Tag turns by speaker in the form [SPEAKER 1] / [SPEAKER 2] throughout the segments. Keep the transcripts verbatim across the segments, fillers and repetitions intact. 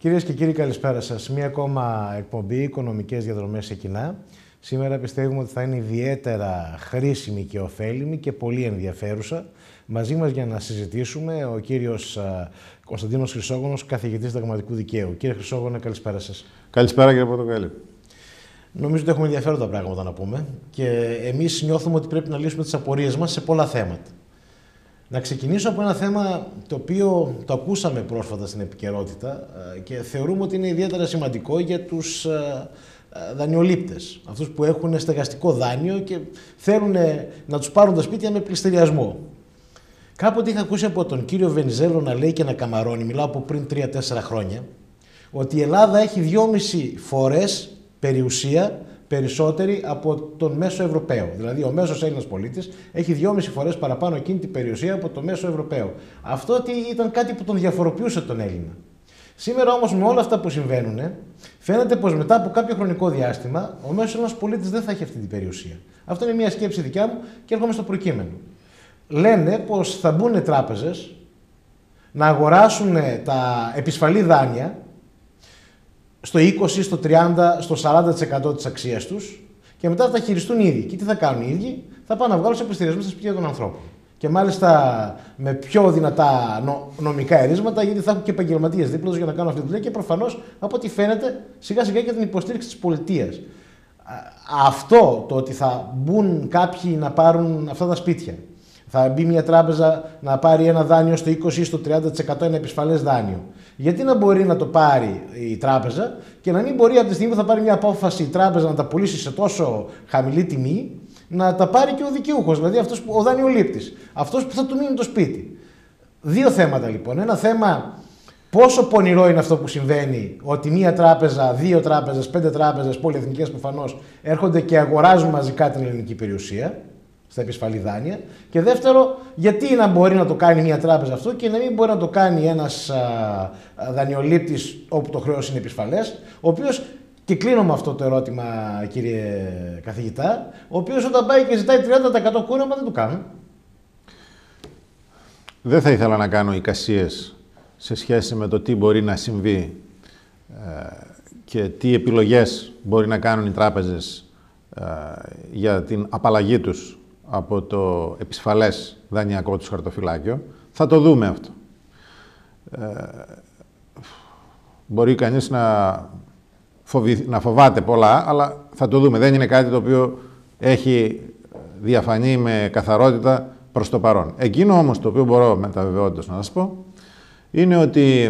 [SPEAKER 1] Κυρίες και κύριοι, καλησπέρα σας. Μία ακόμα εκπομπή «Οικονομικές διαδρομές σε κοινά». Σήμερα πιστεύουμε ότι θα είναι ιδιαίτερα χρήσιμη και ωφέλιμη και πολύ ενδιαφέρουσα. Μαζί μας για να συζητήσουμε ο κύριος Κωνσταντίνος Χρυσόγονος, καθηγητής Συνταγματικού Δικαίου. Κύριε Χρυσόγονο, καλησπέρα σας.
[SPEAKER 2] Καλησπέρα, κύριε Πορτοκάλη.
[SPEAKER 1] Νομίζω ότι έχουμε ενδιαφέροντα πράγματα να πούμε και εμείς νιώθουμε ότι πρέπει να λύσουμε τις απορίες μας σε πολλά θέματα. Να ξεκινήσω από ένα θέμα το οποίο το ακούσαμε πρόσφατα στην επικαιρότητα και θεωρούμε ότι είναι ιδιαίτερα σημαντικό για τους δανειολήπτες. Αυτούς που έχουν στεγαστικό δάνειο και θέλουν να τους πάρουν τα σπίτια με πληστηριασμό. Κάποτε είχα ακούσει από τον κύριο Βενιζέλο να λέει και να καμαρώνει, μιλάω από πριν τρία τέσσερα χρόνια, ότι η Ελλάδα έχει δυόμιση φορές περιουσία περισσότερη από τον μέσο Ευρωπαίο. Δηλαδή, ο μέσος Έλληνας πολίτης έχει δυόμιση φορές παραπάνω εκείνη την περιουσία από το μέσο Ευρωπαίο. Αυτό ήταν κάτι που τον διαφοροποιούσε τον Έλληνα. Σήμερα όμως, με όλα αυτά που συμβαίνουν, φαίνεται πως μετά από κάποιο χρονικό διάστημα ο μέσος Έλληνας πολίτης δεν θα έχει αυτή την περιουσία. Αυτό είναι μια σκέψη δικιά μου και έρχομαι στο προκείμενο. Λένε πως θα μπουν τράπεζες να αγοράσουν τα επισφαλή δάνεια στο είκοσι, στο τριάντα, στο σαράντα τοις εκατό της αξίας τους και μετά θα τα χειριστούν οι ίδιοι. Και τι θα κάνουν οι ίδιοι? Θα πάνε να βγάλουν σε πληστηριασμό στα σπίτια των ανθρώπων. Και μάλιστα με πιο δυνατά νο, νομικά ερίσματα, γιατί θα έχουν και επαγγελματίες δίπλα τους για να κάνουν αυτή τη δουλειά και προφανώς από ό,τι φαίνεται σιγά σιγά και την υποστήριξη της πολιτείας. Αυτό το ότι θα μπουν κάποιοι να πάρουν αυτά τα σπίτια, θα μπει μια τράπεζα να πάρει ένα δάνειο στο είκοσι ή στο τριάντα τοις εκατό, ένα επισφαλές δάνειο. Γιατί να μπορεί να το πάρει η τράπεζα και να μην μπορεί από τη στιγμή που θα πάρει μια απόφαση η τράπεζα να τα πουλήσει σε τόσο χαμηλή τιμή, να τα πάρει και ο δικαιούχος, δηλαδή αυτός που, ο δανειολήπτης, αυτός που θα του μείνει το σπίτι. Δύο θέματα λοιπόν. Ένα θέμα, πόσο πονηρό είναι αυτό που συμβαίνει, ότι μία τράπεζα, δύο τράπεζες, πέντε τράπεζες, πολυεθνικές προφανώς, έρχονται και αγοράζουν μαζικά την ελληνική περιουσία στα επισφαλή δάνεια. Και δεύτερο, γιατί να μπορεί να το κάνει μια τράπεζα αυτό και να μην μπορεί να το κάνει ένας δανειολήπτης όπου το χρέος είναι επισφαλές, ο οποίος, και κλείνω με αυτό το ερώτημα κύριε καθηγητά, ο οποίος όταν πάει και ζητάει τριάντα τοις εκατό κούρεμα δεν το κάνουν.
[SPEAKER 2] Δεν θα ήθελα να κάνω εικασίες σε σχέση με το τι μπορεί να συμβεί ε, και τι επιλογές μπορεί να κάνουν οι τράπεζες ε, για την απαλλαγή τους από το επισφαλές δανειακό τους χαρτοφυλάκιο. Θα το δούμε αυτό. Ε, μπορεί κανείς να, φοβη, να φοβάται πολλά, αλλά θα το δούμε. Δεν είναι κάτι το οποίο έχει διαφανεί με καθαρότητα προς το παρόν. Εκείνο όμως το οποίο μπορώ με τα βεβαιότητας να σας πω, είναι ότι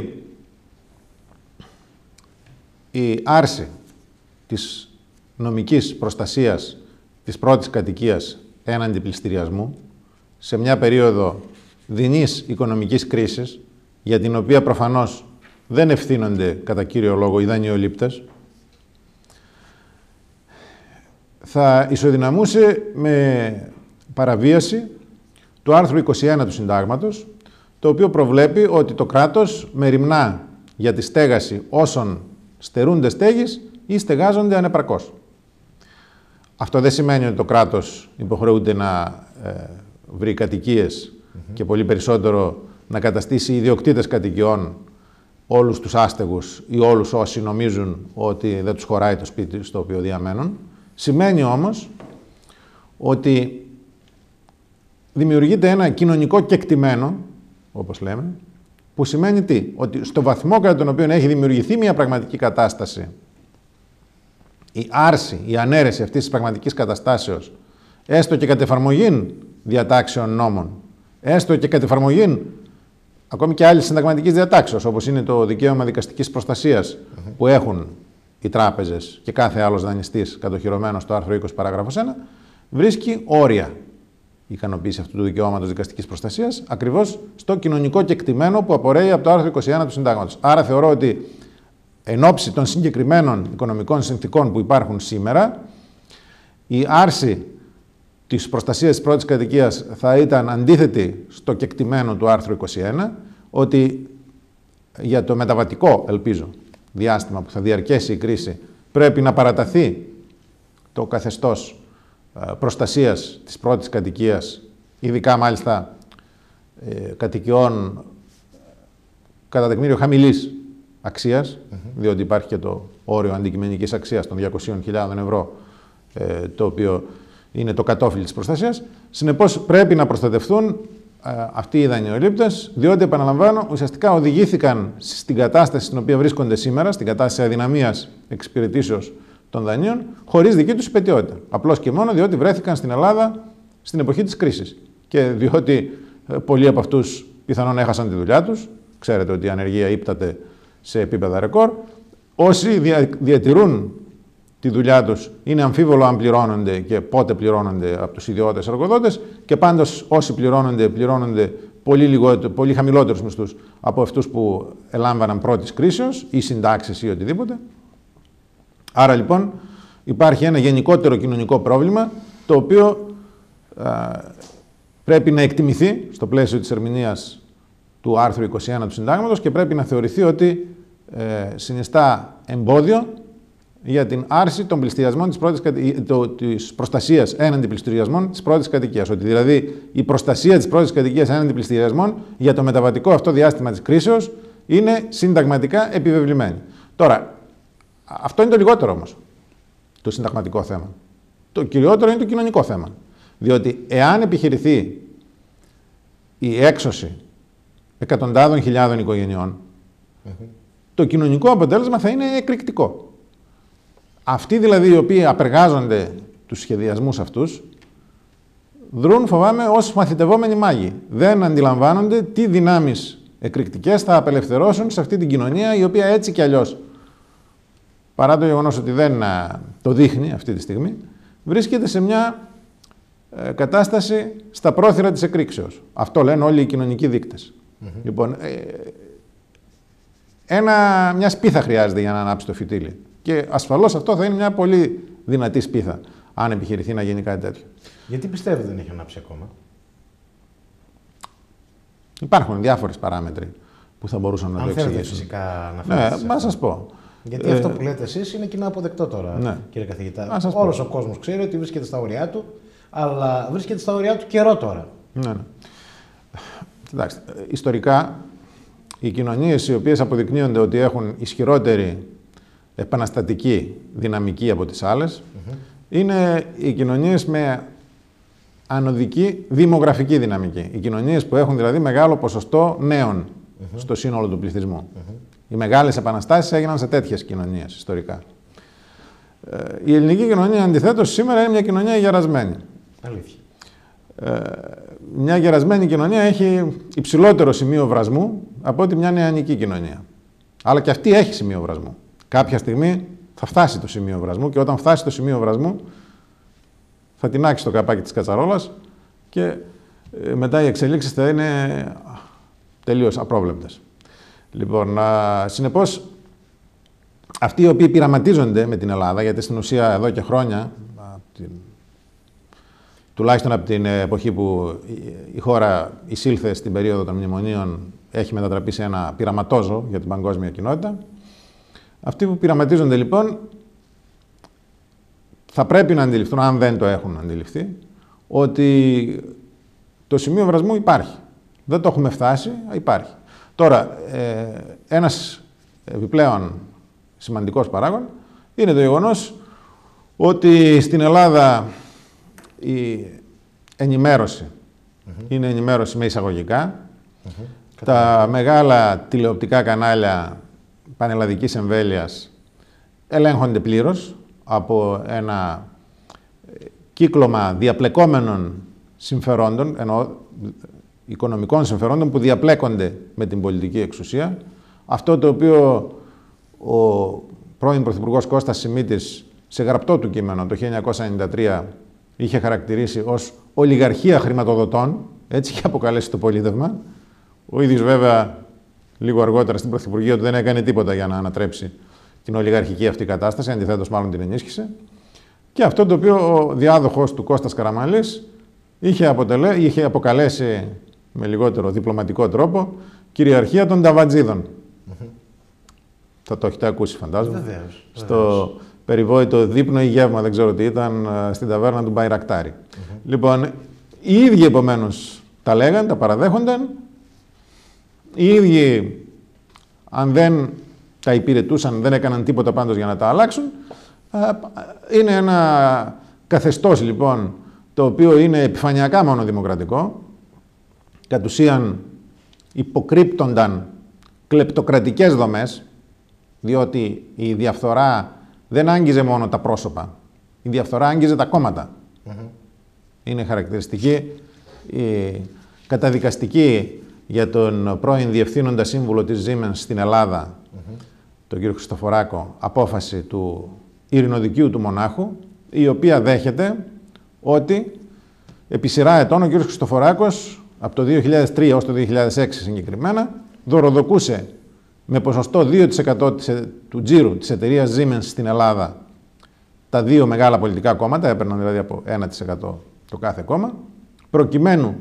[SPEAKER 2] η άρση της νομικής προστασίας της πρώτης κατοικίας έναντι πληστηριασμού σε μια περίοδο δεινής οικονομικής κρίσης, για την οποία προφανώς δεν ευθύνονται κατά κύριο λόγο οι δανειολήπτες, θα ισοδυναμούσε με παραβίαση του άρθρου είκοσι ένα του Συντάγματος, το οποίο προβλέπει ότι το κράτος μεριμνά για τη στέγαση όσων στερούνται στέγης ή στεγάζονται ανεπαρκώς. Αυτό δεν σημαίνει ότι το κράτος υποχρεούται να ε, βρει κατοικίες mm-hmm. και πολύ περισσότερο να καταστήσει ιδιοκτήτες κατοικιών όλους τους άστεγους ή όλους όσοι νομίζουν ότι δεν τους χωράει το σπίτι στο οποίο διαμένουν. Σημαίνει όμως ότι δημιουργείται ένα κοινωνικό κεκτημένο, όπως λέμε, που σημαίνει τι? Ότι στο βαθμό κατά τον οποίο έχει δημιουργηθεί μια πραγματική κατάσταση, η άρση, η ανέρεση αυτής της πραγματικής καταστάσεως, έστω και κατ' εφαρμογήν διατάξεων νόμων, έστω και κατ' εφαρμογήν ακόμη και άλλης συνταγματικής διατάξεως, όπως είναι το δικαίωμα δικαστικής προστασίας mm-hmm. που έχουν οι τράπεζες και κάθε άλλος δανειστής κατοχυρωμένο στο άρθρο είκοσι παράγραφος ένα, βρίσκει όρια η ικανοποίηση αυτού του δικαιώματος δικαστικής προστασίας, ακριβώς στο κοινωνικό κεκτημένο που απορρέει από το άρθρο είκοσι ένα του Συντάγματος. Άρα θεωρώ ότι εν ώψη των συγκεκριμένων οικονομικών συνθήκων που υπάρχουν σήμερα, η άρση της προστασίας της πρώτης κατοικίας θα ήταν αντίθετη στο κεκτημένο του άρθρου είκοσι ένα, ότι για το μεταβατικό, ελπίζω, διάστημα που θα διαρκέσει η κρίση, πρέπει να παραταθεί το καθεστώς προστασίας της πρώτης κατοικίας, ειδικά μάλιστα ε, κατοικιών κατά τεκμήριο χαμηλής αξίας, mm-hmm. διότι υπάρχει και το όριο αντικειμενικής αξίας των διακόσιες χιλιάδες ευρώ, ε, το οποίο είναι το κατόφλι της προστασίας. Συνεπώς πρέπει να προστατευτούν ε, αυτοί οι δανειολήπτες, διότι, επαναλαμβάνω, ουσιαστικά οδηγήθηκαν στην κατάσταση στην οποία βρίσκονται σήμερα, στην κατάσταση αδυναμίας εξυπηρετήσεως των δανείων, χωρίς δική τους υπαιτιότητα. Απλώς και μόνο διότι βρέθηκαν στην Ελλάδα στην εποχή της κρίσης. Και διότι ε, πολλοί από αυτούς πιθανόν έχασαν τη δουλειά τους. Ξέρετε ότι η ανεργία ύπταται σε επίπεδα ρεκόρ. Όσοι δια, διατηρούν τη δουλειά τους είναι αμφίβολο αν πληρώνονται και πότε πληρώνονται από τους ιδιώτες εργοδότες, και πάντως όσοι πληρώνονται, πληρώνονται πολύ, λιγότερο, πολύ χαμηλότερους μισθούς από αυτούς που ελάμβαναν πρώτης κρίσεως ή συντάξεις ή οτιδήποτε. Άρα λοιπόν υπάρχει ένα γενικότερο κοινωνικό πρόβλημα, το οποίο α, πρέπει να εκτιμηθεί στο πλαίσιο της ερμηνείας του άρθρου είκοσι ένα του Συντάγματος και πρέπει να θεωρηθεί ότι ε, συνιστά εμπόδιο για την άρση των πληστηριασμών της, πρώτης, το, της προστασίας έναντι πληστηριασμών της πρώτης κατοικίας. Ότι δηλαδή η προστασία της πρώτης κατοικίας έναντι πληστηριασμών για το μεταβατικό αυτό διάστημα της κρίσεως είναι συνταγματικά επιβεβλημένη. Τώρα, αυτό είναι το λιγότερο όμως, το συνταγματικό θέμα. Το κυριότερο είναι το κοινωνικό θέμα. Διότι εάν επιχειρηθεί η έξωση εκατοντάδων χιλιάδων οικογενειών, mm-hmm. το κοινωνικό αποτέλεσμα θα είναι εκρηκτικό. Αυτοί δηλαδή οι οποίοι απεργάζονται τους σχεδιασμούς αυτούς, δρούν, φοβάμαι, ως μαθητευόμενοι μάγοι. Δεν αντιλαμβάνονται τι δυνάμεις εκρηκτικές θα απελευθερώσουν σε αυτή την κοινωνία, η οποία έτσι κι αλλιώς, παρά το γεγονός ότι δεν το δείχνει αυτή τη στιγμή, βρίσκεται σε μια ε, κατάσταση στα πρόθυρα της εκρήξεως. Αυτό λένε όλοι οι κοινωνικοί δείκτες. Mm-hmm. Λοιπόν, ε, ένα, μια σπίθα χρειάζεται για να ανάψει το φυτίλι. Και ασφαλώς αυτό θα είναι μια πολύ δυνατή σπίθα, αν επιχειρηθεί να γίνει κάτι τέτοιο.
[SPEAKER 1] Γιατί πιστεύετε δεν έχει ανάψει ακόμα?
[SPEAKER 2] Υπάρχουν διάφορες παράμετροι που θα μπορούσαν να
[SPEAKER 1] αν
[SPEAKER 2] το εξηγήσουν.
[SPEAKER 1] Αν θέλετε φυσικά να φέρετε.
[SPEAKER 2] Ναι, μα σας πω.
[SPEAKER 1] Γιατί ε, αυτό που λέτε εσείς είναι κοινά αποδεκτό τώρα, ναι. κύριε καθηγητά. Όλος ο κόσμος ξέρει ότι βρίσκεται στα όρια του, αλλά βρίσκεται στα όρια του καιρό τώρα.
[SPEAKER 2] Ναι, ναι. Κοιτάξτε, ιστορικά οι κοινωνίες οι οποίες αποδεικνύονται ότι έχουν ισχυρότερη επαναστατική δυναμική από τις άλλες, mm-hmm. είναι οι κοινωνίες με ανωδική δημογραφική δυναμική. Οι κοινωνίες που έχουν δηλαδή μεγάλο ποσοστό νέων mm-hmm. στο σύνολο του πληθυσμού. Mm-hmm. Οι μεγάλες επαναστάσεις έγιναν σε τέτοιες κοινωνίες ιστορικά. Ε, η ελληνική κοινωνία αντιθέτως σήμερα είναι μια κοινωνία γερασμένη.
[SPEAKER 1] Αλήθεια.
[SPEAKER 2] Ε, μια γερασμένη κοινωνία έχει υψηλότερο σημείο βρασμού από ότι μια νεανική κοινωνία. Αλλά και αυτή έχει σημείο βρασμού. Κάποια στιγμή θα φτάσει το σημείο βρασμού και όταν φτάσει το σημείο βρασμού θα τεινάξει το καπάκι της κατσαρόλας και ε, μετά οι εξελίξεις θα είναι τελείως απρόβλεπτες. Λοιπόν, α, συνεπώς, αυτοί οι οποίοι πειραματίζονται με την Ελλάδα, γιατί στην ουσία εδώ και χρόνια, α, την, τουλάχιστον από την εποχή που η χώρα εισήλθε στην περίοδο των μνημονίων, έχει μετατραπεί σε ένα πειραματόζω για την παγκόσμια κοινότητα. Αυτοί που πειραματίζονται λοιπόν, θα πρέπει να αντιληφθούν, αν δεν το έχουν αντιληφθεί, ότι το σημείο βρασμού υπάρχει. Δεν το έχουμε φτάσει, υπάρχει. Τώρα, ε, ένας επιπλέον σημαντικός παράγων είναι το γεγονός ότι στην Ελλάδα η ενημέρωση mm-hmm. είναι ενημέρωση με εισαγωγικά. Mm-hmm. Τα μεγάλα τηλεοπτικά κανάλια πανελλαδικής εμβέλειας ελέγχονται πλήρως από ένα κύκλωμα διαπλεκόμενων συμφερόντων, εννοώ οικονομικών συμφερόντων που διαπλέκονται με την πολιτική εξουσία. Αυτό το οποίο ο πρώην Πρωθυπουργός Κώστας Σιμίτης σε γραπτό του κείμενο το χίλια εννιακόσια ενενήντα τρία είχε χαρακτηρίσει ως ολιγαρχία χρηματοδοτών, έτσι είχε αποκαλέσει το πολίτευμα. Ο ίδιος βέβαια λίγο αργότερα στην Πρωθυπουργία του δεν έκανε τίποτα για να ανατρέψει την ολιγαρχική αυτή κατάσταση, αντιθέτως μάλλον την ενίσχυσε. Και αυτό το οποίο ο διάδοχος του Κώστας Καραμανλής είχε, αποτελέ, είχε αποκαλέσει με λιγότερο διπλωματικό τρόπο κυριαρχία των ταβατζίδων. Mm-hmm. Θα το έχετε ακούσει, φαντάζομαι.
[SPEAKER 1] Βεβαίως,
[SPEAKER 2] στο
[SPEAKER 1] βεβαίως.
[SPEAKER 2] περιβόητο δείπνο ή γεύμα, δεν ξέρω τι ήταν, στην ταβέρνα του Μπαϊρακτάρη. Mm-hmm. Λοιπόν, οι ίδιοι επομένως τα λέγαν, τα παραδέχονταν. Οι ίδιοι, αν δεν τα υπηρετούσαν, δεν έκαναν τίποτα πάντως για να τα αλλάξουν. Είναι ένα καθεστώς λοιπόν το οποίο είναι επιφανειακά μόνο δημοκρατικό. Κατ' ουσίαν υποκρύπτονταν κλεπτοκρατικές δομές, διότι η διαφθορά δεν άγγιζε μόνο τα πρόσωπα, η διαφθορά άγγιζε τα κόμματα. Mm-hmm. Είναι χαρακτηριστική η καταδικαστική για τον πρώην διευθύνοντα σύμβουλο της Siemens στην Ελλάδα, mm-hmm. τον κύριο Χριστοφοράκο, απόφαση του ειρηνοδικείου του Μονάχου, η οποία δέχεται ότι επί σειρά ετών ο κύριος Χριστοφοράκος, από το δύο χιλιάδες τρία έως το δύο χιλιάδες έξι συγκεκριμένα, δωροδοκούσε με ποσοστό δύο τοις εκατό του τζίρου της εταιρείας Siemens στην Ελλάδα τα δύο μεγάλα πολιτικά κόμματα, έπαιρναν δηλαδή από ένα τοις εκατό το κάθε κόμμα, προκειμένου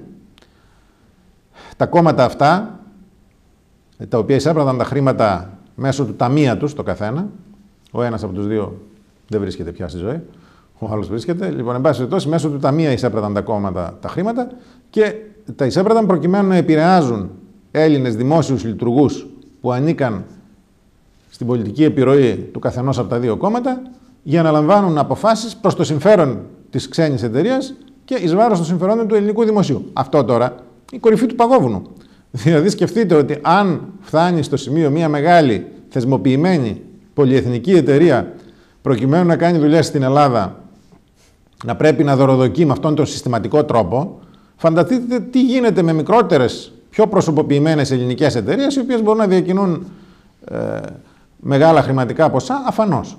[SPEAKER 2] τα κόμματα αυτά, τα οποία εισέπραδαν τα χρήματα μέσω του ταμεία τους το καθένα, ο ένας από τους δύο δεν βρίσκεται πια στη ζωή, ο άλλος βρίσκεται, λοιπόν, εν πάση περιπτώσει, μέσω του ταμεία εισέπραδαν τα κόμματα τα χρήματα και τα εισέπραδαν προκειμένου να επηρεάζουν Έλληνες δημόσιους λειτουργούς που ανήκαν στην πολιτική επιρροή του καθενός από τα δύο κόμματα για να λαμβάνουν αποφάσεις προς το συμφέρον της ξένης εταιρείας και εις βάρος των συμφερόντων του ελληνικού δημοσίου. Αυτό τώρα η κορυφή του παγόβουνου. Δηλαδή σκεφτείτε ότι αν φτάνει στο σημείο μια μεγάλη θεσμοποιημένη πολυεθνική εταιρεία προκειμένου να κάνει δουλειές στην Ελλάδα να πρέπει να δωροδοκεί με αυτόν τον συστηματικό τρόπο, φανταστείτε τι γίνεται με μικρότερες, πιο προσωποποιημένες ελληνικές εταιρείες οι οποίες μπορούν να διακινούν ε, μεγάλα χρηματικά ποσά αφανώς.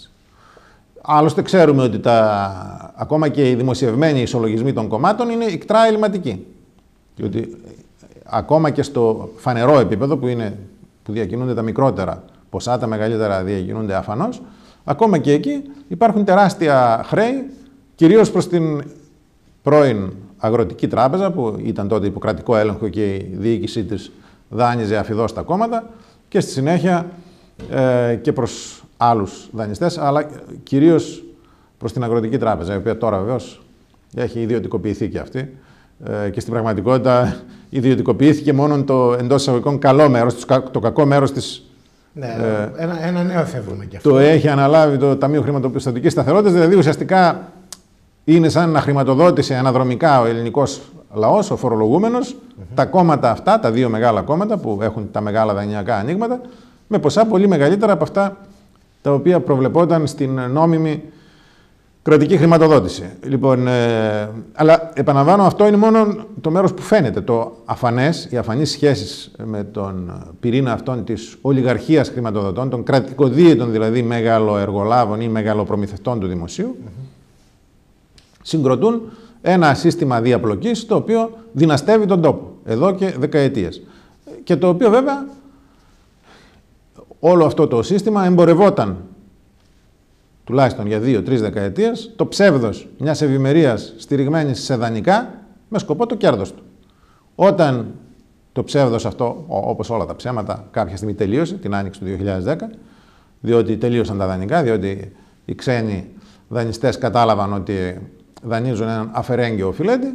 [SPEAKER 2] Άλλωστε ξέρουμε ότι τα, ακόμα και οι δημοσιευμένοι ισολογισμοί των κομμάτων είναι ικτρά ελληματικοί. Και ότι ακόμα και στο φανερό επίπεδο που, είναι, που διακινούνται τα μικρότερα ποσά, τα μεγαλύτερα διακινούνται αφανώς, ακόμα και εκεί υπάρχουν τεράστια χρέη, κυρίως προς την πρώην Αγροτική Τράπεζα, που ήταν τότε υποκρατικό έλεγχο και η διοίκησή της δάνειζε αφιδώς τα κόμματα, και στη συνέχεια ε, και προς άλλους δανειστές, αλλά κυρίως προς την Αγροτική Τράπεζα, η οποία τώρα βεβαίως έχει ιδιωτικοποιηθεί και αυτή. Ε, και στην πραγματικότητα ιδιωτικοποιήθηκε μόνο το εντός εισαγωγικών καλό μέρος, το κακό μέρος της.
[SPEAKER 1] Ναι, ε, ένα, ένα νέο εφεύρουμε και αυτό.
[SPEAKER 2] Το έχει αναλάβει το Ταμείο Χρηματοπιστωτικής Σταθερότητας, δηλαδή ουσιαστικά είναι σαν να χρηματοδότησε αναδρομικά ο ελληνικός λαός, ο φορολογούμενος, mm-hmm. τα κόμματα αυτά, τα δύο μεγάλα κόμματα που έχουν τα μεγάλα δανειακά ανοίγματα, με ποσά πολύ μεγαλύτερα από αυτά τα οποία προβλεπόταν στην νόμιμη κρατική χρηματοδότηση. Λοιπόν, ε, αλλά επαναλαμβάνω, αυτό είναι μόνο το μέρος που φαίνεται. Το αφανές, οι αφανείς σχέσεις με τον πυρήνα αυτών της ολιγαρχίας χρηματοδοτών, των κρατικοδίαιτων δηλαδή μεγαλοεργολάβων ή μεγαλοπρομηθευτών του δημοσίου, mm-hmm. συγκροτούν ένα σύστημα διαπλοκής το οποίο δυναστεύει τον τόπο εδώ και δεκαετίες. Και το οποίο βέβαια όλο αυτό το σύστημα εμπορευόταν τουλάχιστον για δύο-τρεις δεκαετίες το ψεύδος μιας ευημερίας στηριγμένης σε δανεικά με σκοπό το κέρδος του. Όταν το ψεύδος αυτό, όπως όλα τα ψέματα, κάποια στιγμή τελείωσε, την άνοιξη του δύο χιλιάδες δέκα, διότι τελείωσαν τα δανεικά, διότι οι ξένοι δανειστές κατάλαβαν ότι δανείζουν έναν αφαιρέγγιο οφειλέτη,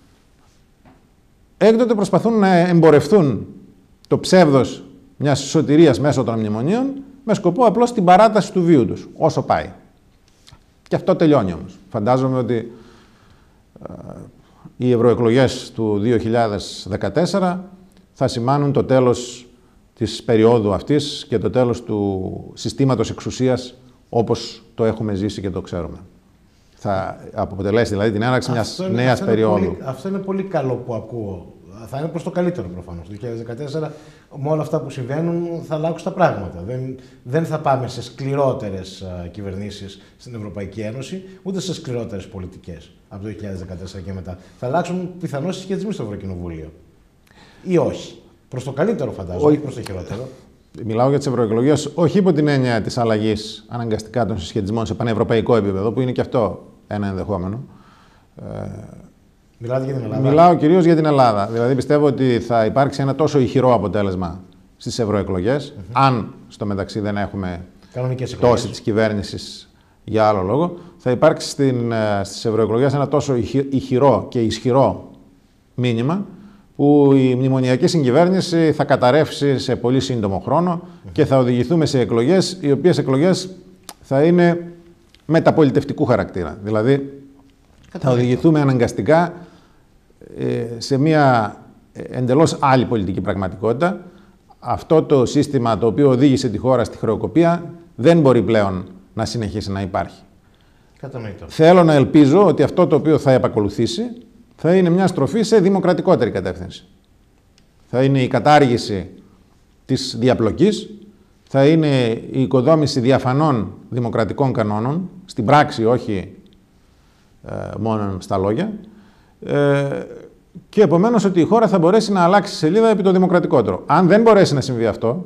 [SPEAKER 2] έκτοτε προσπαθούν να εμπορευτούν το ψεύδος μιας σωτηρίας μέσω των μνημονίων με σκοπό απλώς την παράταση του βίου τους, όσο πάει. Και αυτό τελειώνει όμως. Φαντάζομαι ότι ε, οι ευρωεκλογές του δύο χιλιάδες δεκατέσσερα θα σημάνουν το τέλος της περίοδου αυτής και το τέλος του συστήματος εξουσίας όπως το έχουμε ζήσει και το ξέρουμε. Θα αποτελέσει δηλαδή την έναρξη μιας
[SPEAKER 1] είναι,
[SPEAKER 2] νέας
[SPEAKER 1] αυτό
[SPEAKER 2] περίοδου.
[SPEAKER 1] Είναι πολύ, αυτό είναι πολύ καλό που ακούω. Θα είναι προς το καλύτερο προφανώς. Το δύο χιλιάδες δεκατέσσερα με όλα αυτά που συμβαίνουν θα αλλάξουν τα πράγματα. Δεν, δεν θα πάμε σε σκληρότερες uh, κυβερνήσεις στην Ευρωπαϊκή Ένωση, ούτε σε σκληρότερες πολιτικές από το δύο χιλιάδες δεκατέσσερα και μετά. Θα αλλάξουν πιθανώς οι συσχετισμοί στο Ευρωκοινοβούλιο. Ή όχι. Προς το καλύτερο φαντάζομαι, όχι προς το χειρότερο.
[SPEAKER 2] Μιλάω για τις ευρωεκλογές, όχι υπό την έννοια της αλλαγής αναγκαστικά των συσχετισμών σε πανευρωπαϊκό επίπεδο, που είναι και αυτό ένα ενδεχόμενο. Ε,
[SPEAKER 1] Μιλάτε για την Ελλάδα.
[SPEAKER 2] Μιλάω κυρίως για την Ελλάδα. Δηλαδή πιστεύω ότι θα υπάρξει ένα τόσο ηχηρό αποτέλεσμα στις ευρωεκλογές, mm-hmm. αν στο μεταξύ δεν έχουμε πτώση της κυβέρνησης για άλλο λόγο, θα υπάρξει στην, στις ευρωεκλογές ένα τόσο ηχηρό και ισχυρό μήνυμα, που η μνημονιακή συγκυβέρνηση θα καταρρεύσει σε πολύ σύντομο χρόνο mm-hmm. και θα οδηγηθούμε σε εκλογές, οι οποίες εκλογές θα είναι μεταπολιτευτικού χαρακτήρα. Δηλαδή, θα οδηγηθούμε αναγκαστικά ε, σε μια εντελώς άλλη πολιτική πραγματικότητα. Αυτό το σύστημα το οποίο οδήγησε τη χώρα στη χρεοκοπία δεν μπορεί πλέον να συνεχίσει να υπάρχει.
[SPEAKER 1] Κατανοητό.
[SPEAKER 2] Θέλω να ελπίζω ότι αυτό το οποίο θα επακολουθήσει θα είναι μια στροφή σε δημοκρατικότερη κατεύθυνση. Θα είναι η κατάργηση της διαπλοκής, θα είναι η οικοδόμηση διαφανών δημοκρατικών κανόνων, στην πράξη όχι ε, μόνο στα λόγια, ε, και επομένως ότι η χώρα θα μπορέσει να αλλάξει σελίδα επί το δημοκρατικότερο. Αν δεν μπορέσει να συμβεί αυτό,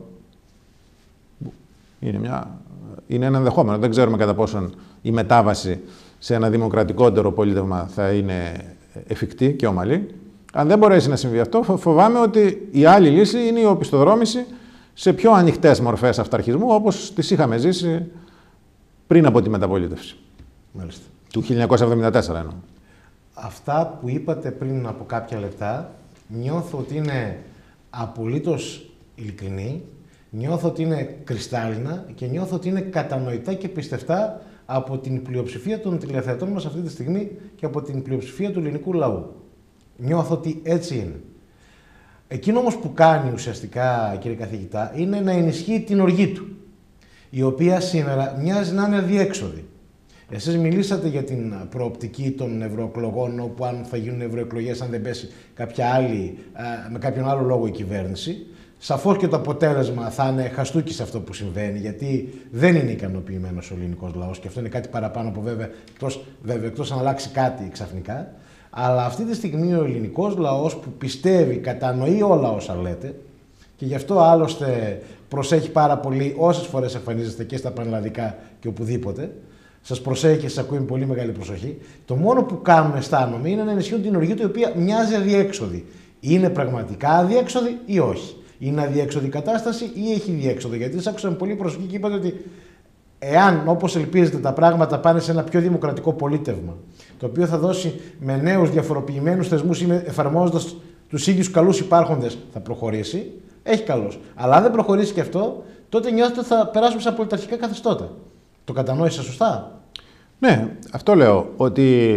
[SPEAKER 2] είναι, μια, είναι ένα ενδεχόμενο. Δεν ξέρουμε κατά πόσον η μετάβαση σε ένα δημοκρατικότερο πολίτευμα θα είναι εφικτή και ομαλή. Αν δεν μπορέσει να συμβεί αυτό, φοβάμαι ότι η άλλη λύση είναι η οπισθοδρόμηση σε πιο ανοιχτές μορφές αυταρχισμού, όπως τις είχαμε ζήσει πριν από τη μεταπολίτευση.
[SPEAKER 1] Μάλιστα.
[SPEAKER 2] Του χίλια εννιακόσια εβδομήντα τέσσερα εννοώ.
[SPEAKER 1] Αυτά που είπατε πριν από κάποια λεπτά, νιώθω ότι είναι απολύτως ειλικρινή, νιώθω ότι είναι κρυστάλλινα και νιώθω ότι είναι κατανοητά και πιστευτά από την πλειοψηφία των τηλεθεατών μας αυτή τη στιγμή και από την πλειοψηφία του ελληνικού λαού. Νιώθω ότι έτσι είναι. Εκείνο όμως που κάνει ουσιαστικά, κύριε καθηγητά, είναι να ενισχύει την οργή του, η οποία σήμερα μοιάζει να είναι αδιέξοδη. Εσείς μιλήσατε για την προοπτική των ευρωεκλογών, όπου αν θα γίνουν ευρωεκλογές, αν δεν πέσει κάποια άλλη, με κάποιον άλλο λόγο η κυβέρνηση. Σαφώς και το αποτέλεσμα θα είναι χαστούκι σε αυτό που συμβαίνει, γιατί δεν είναι ικανοποιημένος ο ελληνικός λαός και αυτό είναι κάτι παραπάνω από βέβαια, εκτός, βέβαια, εκτός αν αλλάξει κάτι ξαφνικά. Αλλά αυτή τη στιγμή ο ελληνικός λαός που πιστεύει, κατανοεί όλα όσα λέτε και γι' αυτό άλλωστε προσέχει πάρα πολύ όσες φορές εμφανίζεστε και στα πανελλαδικά και οπουδήποτε. Σας προσέχει και σας ακούει με πολύ μεγάλη προσοχή. Το μόνο που κάνουν, αισθάνομαι, είναι να ενισχύουν την οργή του, η οποία μοιάζει αδιέξοδη. Είναι πραγματικά αδιέξοδη ή όχι? Είναι αδιέξοδη κατάσταση ή έχει διέξοδο? Γιατί σας άκουσα με πολύ προσοχή και είπατε ότι εάν, όπως ελπίζετε, τα πράγματα πάνε σε ένα πιο δημοκρατικό πολίτευμα, το οποίο θα δώσει με νέους διαφοροποιημένους θεσμούς ή εφαρμόζοντας τους ίδιους καλούς υπάρχοντες, θα προχωρήσει, έχει καλώς. Αλλά αν δεν προχωρήσει και αυτό, τότε νιώθετε ότι θα περάσουμε σε πολιταρχικά καθεστώτα. Το κατανόησα σωστά?
[SPEAKER 2] Ναι, αυτό λέω, ότι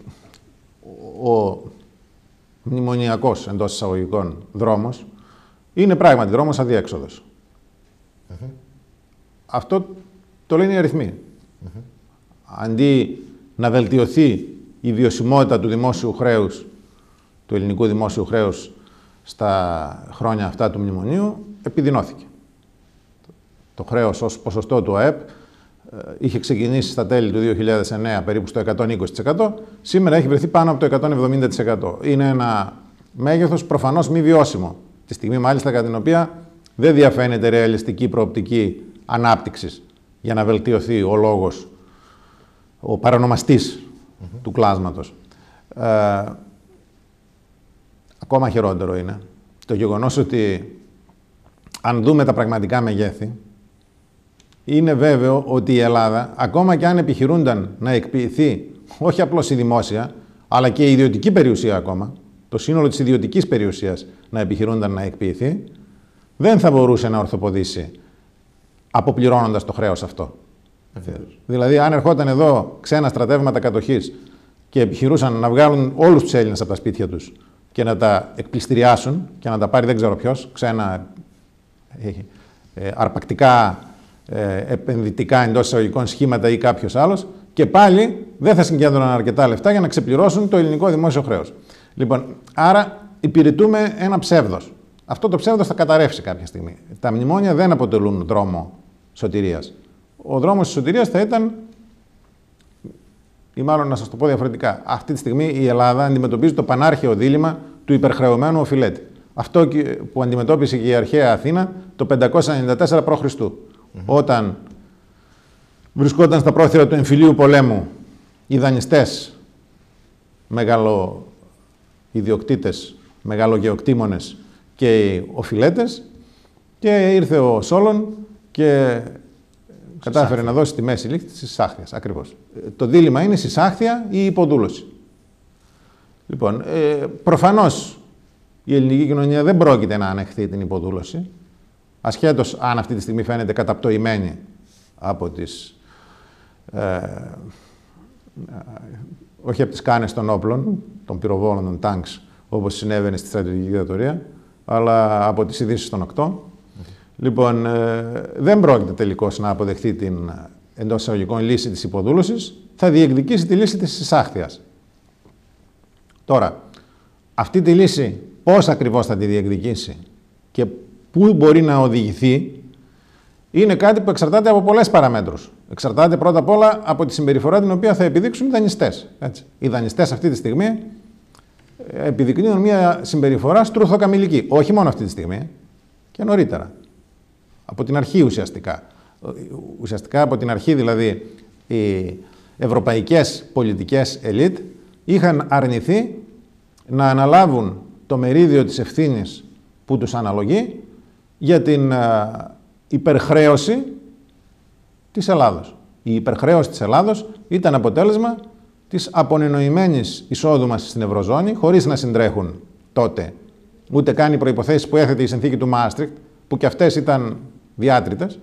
[SPEAKER 2] ο μνημονιακός εντός εισαγωγικών δρόμος είναι πράγματι δρόμος αδιέξοδος. Mm-hmm. Αυτό το λένε οι αριθμοί. Mm-hmm. Αντί να βελτιωθεί η βιωσιμότητα του δημόσιου χρέους, του ελληνικού δημόσιου χρέους στα χρόνια αυτά του μνημονίου, επιδεινώθηκε. Το χρέος ως ποσοστό του ΑΕΠ είχε ξεκινήσει στα τέλη του δύο χιλιάδες εννέα περίπου στο εκατόν είκοσι τοις εκατό, σήμερα έχει βρεθεί πάνω από το εκατόν εβδομήντα τοις εκατό. Είναι ένα μέγεθος προφανώς μη βιώσιμο, τη στιγμή μάλιστα κατά την οποία δεν διαφαίνεται ρεαλιστική προοπτική ανάπτυξης για να βελτιωθεί ο λόγος, ο παρονομαστής mm-hmm. του κλάσματος. Ε, ακόμα χειρότερο είναι το γεγονός ότι αν δούμε τα πραγματικά μεγέθη, είναι βέβαιο ότι η Ελλάδα, ακόμα και αν επιχειρούνταν να εκποιηθεί όχι απλώς η δημόσια, αλλά και η ιδιωτική περιουσία ακόμα, το σύνολο της ιδιωτικής περιουσίας να επιχειρούνταν να εκποιηθεί, δεν θα μπορούσε να ορθοποδήσει αποπληρώνοντας το χρέος αυτό. Βεβαίως. Δηλαδή, αν ερχόταν εδώ ξένα στρατεύματα κατοχής και επιχειρούσαν να βγάλουν όλους τους Έλληνες από τα σπίτια τους και να τα εκπληστηριάσουν και να τα πάρει δεν ξέρω ποιος, ξένα ε, αρπακτικά Ε, επενδυτικά εντός εισαγωγικών σχήματα ή κάποιος άλλος, και πάλι δεν θα συγκέντρωναν αρκετά λεφτά για να ξεπληρώσουν το ελληνικό δημόσιο χρέος. Λοιπόν, άρα υπηρετούμε ένα ψεύδος. Αυτό το ψεύδος θα καταρρεύσει κάποια στιγμή. Τα μνημόνια δεν αποτελούν δρόμο σωτηρίας. Ο δρόμος της σωτηρίας θα ήταν, ή μάλλον να σας το πω διαφορετικά, αυτή τη στιγμή η Ελλάδα αντιμετωπίζει το πανάρχαιο δίλημμα του υπερχρεωμένου οφειλέτη. Αυτό που αντιμετώπισε και η αρχαία Αθήνα το πεντακόσια ενενήντα τέσσερα προ Χριστού. Mm-hmm. Όταν βρισκόταν στα πρόθυρα του εμφυλίου πολέμου οι δανειστές, μεγαλοειδιοκτήτες, μεγαλογεοκτήμονες και οι οφειλέτες, και ήρθε ο Σόλων και κατάφερε να δώσει τη μέση λήξη της Συσάχθειας. Ακριβώς. Το δίλημμα είναι Συσάχθεια ή υποδούλωση. Λοιπόν, ε, προφανώς η ελληνική κοινωνία δεν πρόκειται να ανεχθεί την υποδούλωση, ασχέτως αν αυτή τη στιγμή φαίνεται καταπτωημένη από τις, ε, όχι από τις κάνες των όπλων, των πυροβόλων, των τάγκς, όπως συνέβαινε στη στρατιωτική δικτατορία, αλλά από τις ειδήσεις των οκτώ. Mm-hmm. Λοιπόν, ε, δεν πρόκειται τελικώς να αποδεχτεί την εντός εισαγωγικών λύση της υποδούλωσης, θα διεκδικήσει τη λύση της εισάχθειας. Τώρα, αυτή τη λύση πώς ακριβώς θα τη διεκδικήσει και πού μπορεί να οδηγηθεί, είναι κάτι που εξαρτάται από πολλές παραμέτρους. Εξαρτάται πρώτα απ' όλα από τη συμπεριφορά την οποία θα επιδείξουν οι δανειστές. Έτσι. Οι δανειστές αυτή τη στιγμή επιδεικνύουν μια συμπεριφορά στρουθοκαμιλική. Όχι μόνο αυτή τη στιγμή, και νωρίτερα. Από την αρχή ουσιαστικά. Ουσιαστικά από την αρχή δηλαδή οι ευρωπαϊκές πολιτικές ελίτ είχαν αρνηθεί να αναλάβουν το μερίδιο της ευθύνης που τους αναλογεί για την υπερχρέωση της Ελλάδος. Η υπερχρέωση της Ελλάδος ήταν αποτέλεσμα της απονενοημένης εισόδου μας στην Ευρωζώνη, χωρίς να συντρέχουν τότε ούτε καν οι προϋποθέσεις που έθετε η συνθήκη του Μάστριχτ, που και αυτές ήταν διάτριτες,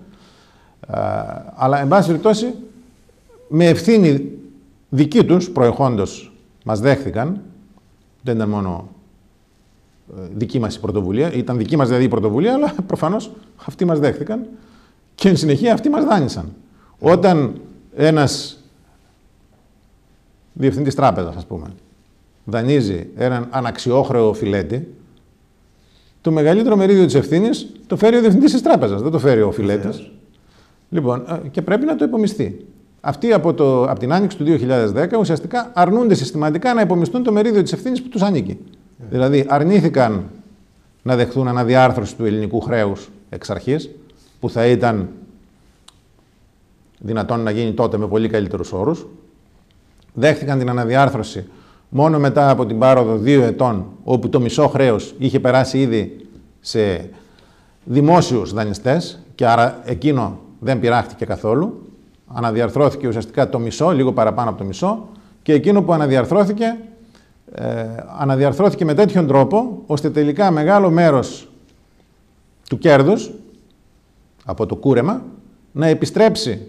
[SPEAKER 2] αλλά εν πάση περιπτώσει με ευθύνη δική τους προεχόντως μας δέχθηκαν, δεν ήταν μόνο δική μας η πρωτοβουλία, ήταν δική μας δηλαδή η πρωτοβουλία, αλλά προφανώς αυτοί μας δέχθηκαν και εν συνεχεία αυτοί μας δάνεισαν. Mm. Όταν ένας διευθυντής τράπεζας, ας πούμε, δανείζει έναν αναξιόχρεο φιλέτη, το μεγαλύτερο μερίδιο της ευθύνης το φέρει ο διευθυντής της τράπεζας, δεν το φέρει ο φιλέτης. Mm. Λοιπόν, και πρέπει να το υπομειστεί. Αυτοί από, το, από την άνοιξη του δύο χιλιάδες δέκα ουσιαστικά αρνούνται συστηματικά να υπομειστούν το μερίδιο της ευθύνης που τους ανήκει. Mm. Δηλαδή, αρνήθηκαν να δεχθούν αναδιάρθρωση του ελληνικού χρέους εξ αρχής, που θα ήταν δυνατόν να γίνει τότε με πολύ καλύτερους όρους. Δέχθηκαν την αναδιάρθρωση μόνο μετά από την πάροδο δύο ετών, όπου το μισό χρέος είχε περάσει ήδη σε δημόσιους δανειστές και άρα εκείνο δεν πειράχτηκε καθόλου. Αναδιαρθρώθηκε ουσιαστικά το μισό, λίγο παραπάνω από το μισό, και εκείνο που αναδιαρθρώθηκε, ε, αναδιαρθρώθηκε με τέτοιον τρόπο, ώστε τελικά μεγάλο μέρος του κέρδους από το κούρεμα να επιστρέψει,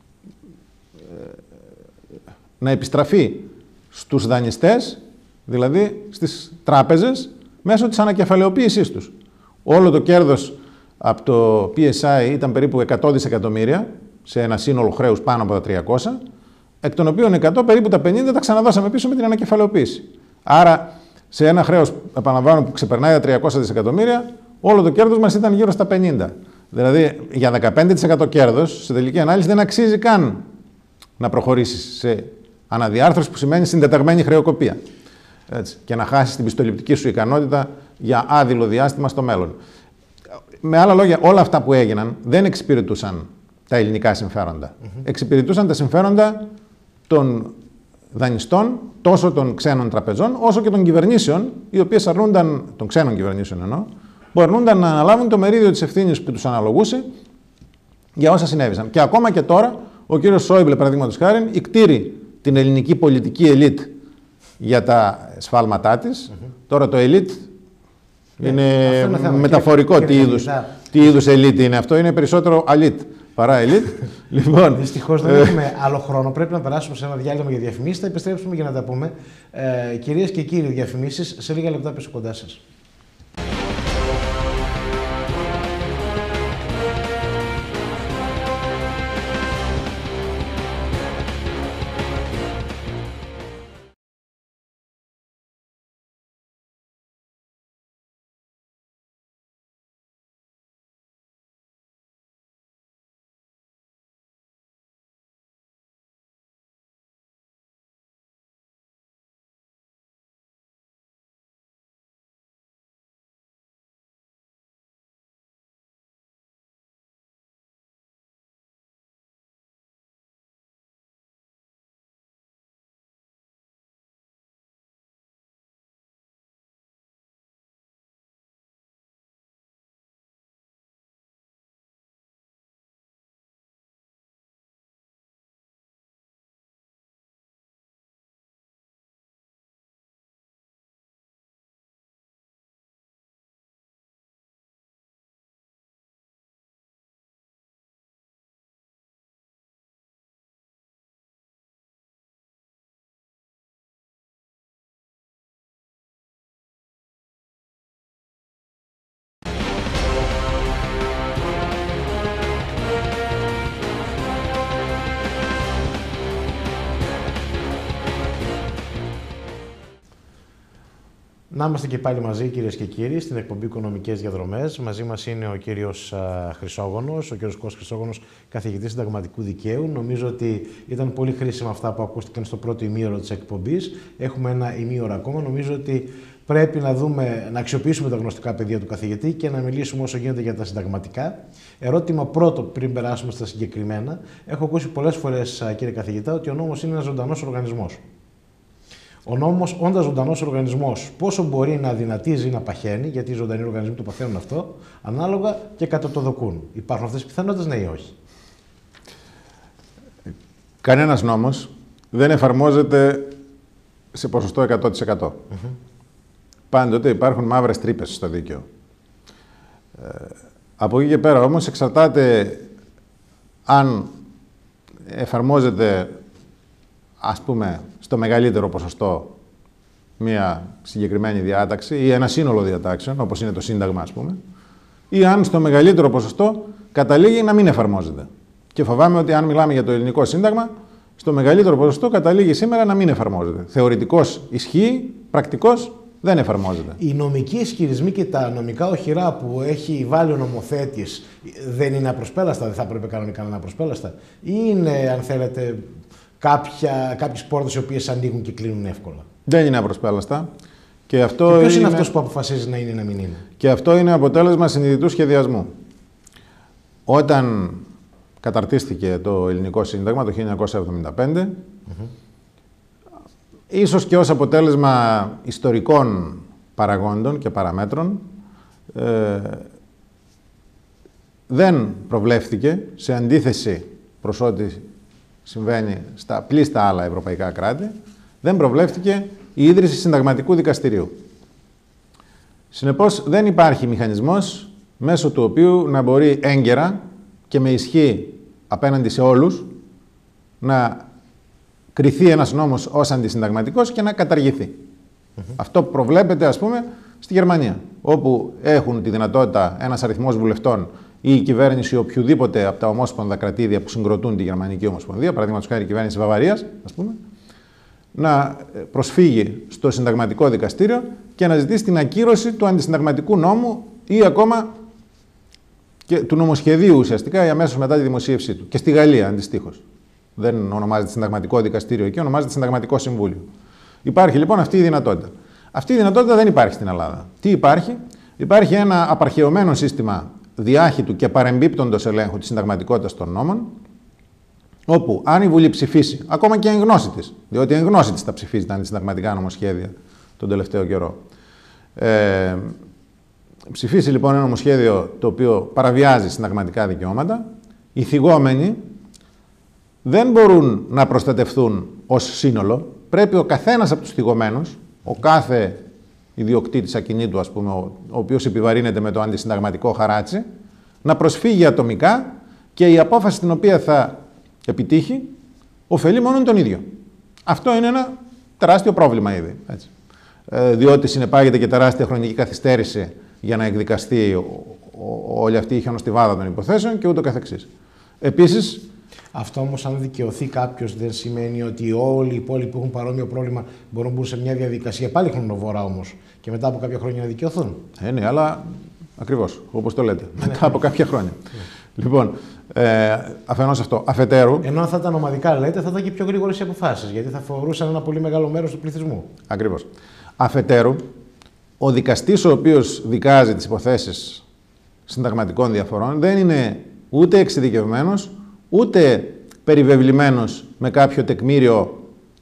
[SPEAKER 2] ε, να επιστραφεί στους δανειστές, δηλαδή στις τράπεζες, μέσω της ανακεφαλαιοποίησής τους. Όλο το κέρδος από το πι ες άι ήταν περίπου εκατό δισεκατομμύρια, σε ένα σύνολο χρέους πάνω από τα τριακόσια, εκ των οποίων εκατό, περίπου τα πενήντα, τα ξαναδώσαμε πίσω με την ανακεφαλαιοποίηση. Άρα, σε ένα χρέος, επαναλαμβάνω, που ξεπερνάει τα τριακόσια δισεκατομμύρια, όλο το κέρδος μας ήταν γύρω στα πενήντα. Δηλαδή, για δεκαπέντε τοις εκατό κέρδος, σε τελική ανάλυση, δεν αξίζει καν να προχωρήσεις σε αναδιάρθρωση, που σημαίνει συντεταγμένη χρεοκοπία. Έτσι, και να χάσεις την πιστοληπτική σου ικανότητα για άδειλο διάστημα στο μέλλον. Με άλλα λόγια, όλα αυτά που έγιναν δεν εξυπηρετούσαν τα ελληνικά συμφέροντα. Mm-hmm. Εξυπηρετούσαν τα συμφέροντα των δανειστών, τόσο των ξένων τραπεζών, όσο και των κυβερνήσεων, οι οποίες αρνούνταν, των ξένων κυβερνήσεων εννοώ, που αρνούνταν να αναλάβουν το μερίδιο της ευθύνης που τους αναλογούσε για όσα συνέβησαν. Και ακόμα και τώρα, ο κύριος Σόιμπλε, παραδείγματος χάριν, ικτήρει την ελληνική πολιτική ελίτ για τα σφάλματά της. Mm-hmm. Τώρα το ελίτ yeah, είναι, είναι μεταφορικό και, τι, και είδους, τι είδους ελίτ είναι αυτό, είναι περισσότερο αλίτ παρά ελίτ. Λοιπόν,
[SPEAKER 1] δυστυχώς δεν έχουμε άλλο χρόνο. Πρέπει να περάσουμε σε ένα διάλειμμα για διαφημίσεις. Θα επιστρέψουμε για να τα πούμε. Ε, κυρίες και κύριοι, διαφημίσεις σε λίγα λεπτά πίσω κοντά σας. Να είμαστε και πάλι μαζί, κυρίες και κύριοι, στην εκπομπή Οικονομικές Διαδρομές. Μαζί μας είναι ο κύριος Χρυσόγονος, ο κύριος Κώστας Χρυσόγονος, καθηγητής συνταγματικού δικαίου. Νομίζω ότι ήταν πολύ χρήσιμα αυτά που ακούστηκαν στο πρώτο ημίωρο της εκπομπής. Έχουμε ένα ημίωρο ακόμα. Νομίζω ότι πρέπει να, δούμε, να αξιοποιήσουμε τα γνωστικά πεδία του καθηγητή και να μιλήσουμε όσο γίνεται για τα συνταγματικά. Ερώτημα πρώτο, πριν περάσουμε στα συγκεκριμένα. Έχω ακούσει πολλές φορές, κύριε καθηγητά, ότι ο νόμος είναι ένας ζωντανός οργανισμός. Ο νόμος, όντας ζωντανός οργανισμός, πόσο μπορεί να δυνατίζει ή να παχαίνει, γιατί οι ζωντανοί οργανισμοί το παθαίνουν αυτό, ανάλογα και κατατοδοκούν. Υπάρχουν αυτές οι πιθανότητες, ναι ή όχι?
[SPEAKER 2] Κανένας νόμος δεν εφαρμόζεται σε ποσοστό εκατό τοις εκατό. Mm-hmm. Πάντοτε υπάρχουν μαύρες τρύπες στο δίκαιο. Ε, από εκεί και πέρα όμως εξαρτάται αν εφαρμόζεται, ας πούμε, στο μεγαλύτερο ποσοστό μία συγκεκριμένη διάταξη ή ένα σύνολο διατάξεων, όπως είναι το Σύνταγμα, ας πούμε, ή αν στο μεγαλύτερο ποσοστό καταλήγει να μην εφαρμόζεται. Και φοβάμαι ότι αν μιλάμε για το ελληνικό Σύνταγμα, στο μεγαλύτερο ποσοστό καταλήγει σήμερα να μην εφαρμόζεται. Θεωρητικώς ισχύει, πρακτικώς δεν εφαρμόζεται.
[SPEAKER 1] Οι νομικοί ισχυρισμοί και τα νομικά οχυρά που έχει βάλει ο νομοθέτης δεν είναι απροσπέλαστα, δεν θα έπρεπε κανονικά να είναι απροσπέλαστα, ή είναι, αν θέλετε, κάποια, κάποιες πόρτες οι οποίες ανοίγουν και κλείνουν εύκολα?
[SPEAKER 2] Δεν είναι απροσπέλαστα. Και, αυτό
[SPEAKER 1] και ποιος είναι,
[SPEAKER 2] είναι αυτός
[SPEAKER 1] που αποφασίζει να είναι ή να μην είναι?
[SPEAKER 2] Και αυτό είναι αποτέλεσμα συνειδητού σχεδιασμού. Όταν καταρτίστηκε το ελληνικό Σύνταγμα το χίλια εννιακόσια εβδομήντα πέντε, mm-hmm. ίσως και ως αποτέλεσμα ιστορικών παραγόντων και παραμέτρων, ε, δεν προβλέφθηκε, σε αντίθεση προς ό,τι συμβαίνει στα πλήστα άλλα ευρωπαϊκά κράτη, δεν προβλέφθηκε η ίδρυση συνταγματικού δικαστηρίου. Συνεπώς, δεν υπάρχει μηχανισμός μέσω του οποίου να μπορεί έγκαιρα και με ισχύ απέναντι σε όλους να κριθεί ένας νόμος ως αντισυνταγματικός και να καταργηθεί. Mm-hmm. Αυτό προβλέπεται, ας πούμε, στη Γερμανία, όπου έχουν τη δυνατότητα ένας αριθμός βουλευτών ή η κυβέρνηση οποιοδήποτε από τα ομόσπονδα κρατήδια που συγκροτούν τη Γερμανική Ομοσπονδία, παραδείγματος χάρη η κυβέρνηση Βαβαρίας, ας πούμε, να προσφύγει στο συνταγματικό δικαστήριο και να ζητήσει την ακύρωση του αντισυνταγματικού νόμου ή ακόμα και του νομοσχεδίου ουσιαστικά αμέσως μετά τη δημοσίευσή του. Και στη Γαλλία αντιστοίχως. Δεν ονομάζεται συνταγματικό δικαστήριο εκεί, ονομάζεται συνταγματικό συμβούλιο. Υπάρχει λοιπόν αυτή η δυνατότητα. Αυτή η δυνατότητα δεν υπάρχει στην Ελλάδα. Τι υπάρχει? Υπάρχει ένα απαρχαιωμένο σύστημα διάχυτου και παρεμπίπτοντος ελέγχου της συνταγματικότητας των νόμων, όπου αν η Βουλή ψηφίσει, ακόμα και εν γνώση της, διότι εν γνώση της τα ψηφίζει τα αντισυνταγματικά νομοσχέδια τον τελευταίο καιρό, ε, ψηφίσει λοιπόν ένα νομοσχέδιο το οποίο παραβιάζει συνταγματικά δικαιώματα, οι θυγόμενοι δεν μπορούν να προστατευτούν ως σύνολο. Πρέπει ο καθένας από τους θυγωμένους, ο κάθε ιδιοκτήτης ακινήτου, ας πούμε, ο, ο οποίος επιβαρύνεται με το αντισυνταγματικό χαράτσι, να προσφύγει ατομικά και η απόφαση την οποία θα επιτύχει ωφελεί μόνο τον ίδιο. Αυτό είναι ένα τεράστιο πρόβλημα ήδη. Έτσι. Ε, διότι συνεπάγεται και τεράστια χρονική καθυστέρηση για να εκδικαστεί ο, ο, όλη αυτή η χιονοστιβάδα των υποθέσεων και ούτω καθεξής. Επίσης,
[SPEAKER 1] αυτό όμως, αν δικαιωθεί κάποιος, δεν σημαίνει ότι όλοι οι υπόλοιποι που έχουν παρόμοιο πρόβλημα μπορούν να μπουν σε μια διαδικασία πάλι χρονοβόρα όμως και μετά από κάποια χρόνια να δικαιωθούν?
[SPEAKER 2] Ε, ναι, αλλά ακριβώς όπως το λέτε. Μετά από κάποια χρόνια. Λοιπόν, ε, αφενός αυτό. Αφετέρου.
[SPEAKER 1] Ενώ αν θα ήταν ομαδικά, λέτε, θα ήταν και πιο γρήγορες οι αποφάσεις, γιατί θα φορούσαν ένα πολύ μεγάλο μέρος του πληθυσμού.
[SPEAKER 2] Ακριβώς. Αφετέρου, ο δικαστής ο οποίος δικάζει τις υποθέσεις συνταγματικών διαφορών δεν είναι ούτε εξειδικευμένος, ούτε περιβεβλημένος με κάποιο τεκμήριο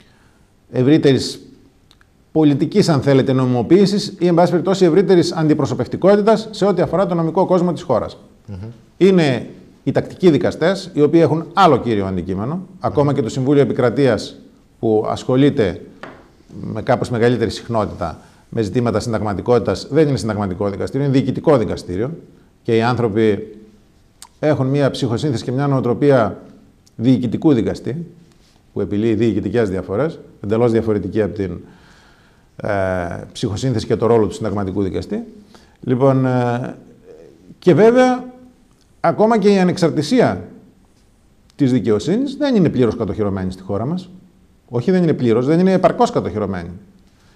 [SPEAKER 2] ευρύτερης πολιτικής, αν θέλετε, νομιμοποίησης ή, εν πάση περιπτώσει, ευρύτερης αντιπροσωπευτικότητας σε ό,τι αφορά το νομικό κόσμο της χώρας. Mm-hmm. Είναι οι τακτικοί δικαστές, οι οποίοι έχουν άλλο κύριο αντικείμενο, mm-hmm. ακόμα και το Συμβούλιο Επικρατείας που ασχολείται με κάπως μεγαλύτερη συχνότητα με ζητήματα συνταγματικότητας, δεν είναι συνταγματικό δικαστήριο, είναι διοικητικό δικαστήριο και οι άνθρωποι έχουν μια ψυχοσύνθεση και μια νοοτροπία διοικητικού δικαστή, που επιλύει διοικητικές διαφορές, εντελώς διαφορετική από την ε, ψυχοσύνθεση και το ρόλο του συνταγματικού δικαστή. Λοιπόν, ε, και βέβαια, ακόμα και η ανεξαρτησία της δικαιοσύνης δεν είναι πλήρως κατοχυρωμένη στη χώρα μας. Όχι, δεν είναι πλήρως, δεν είναι επαρκώς κατοχυρωμένη.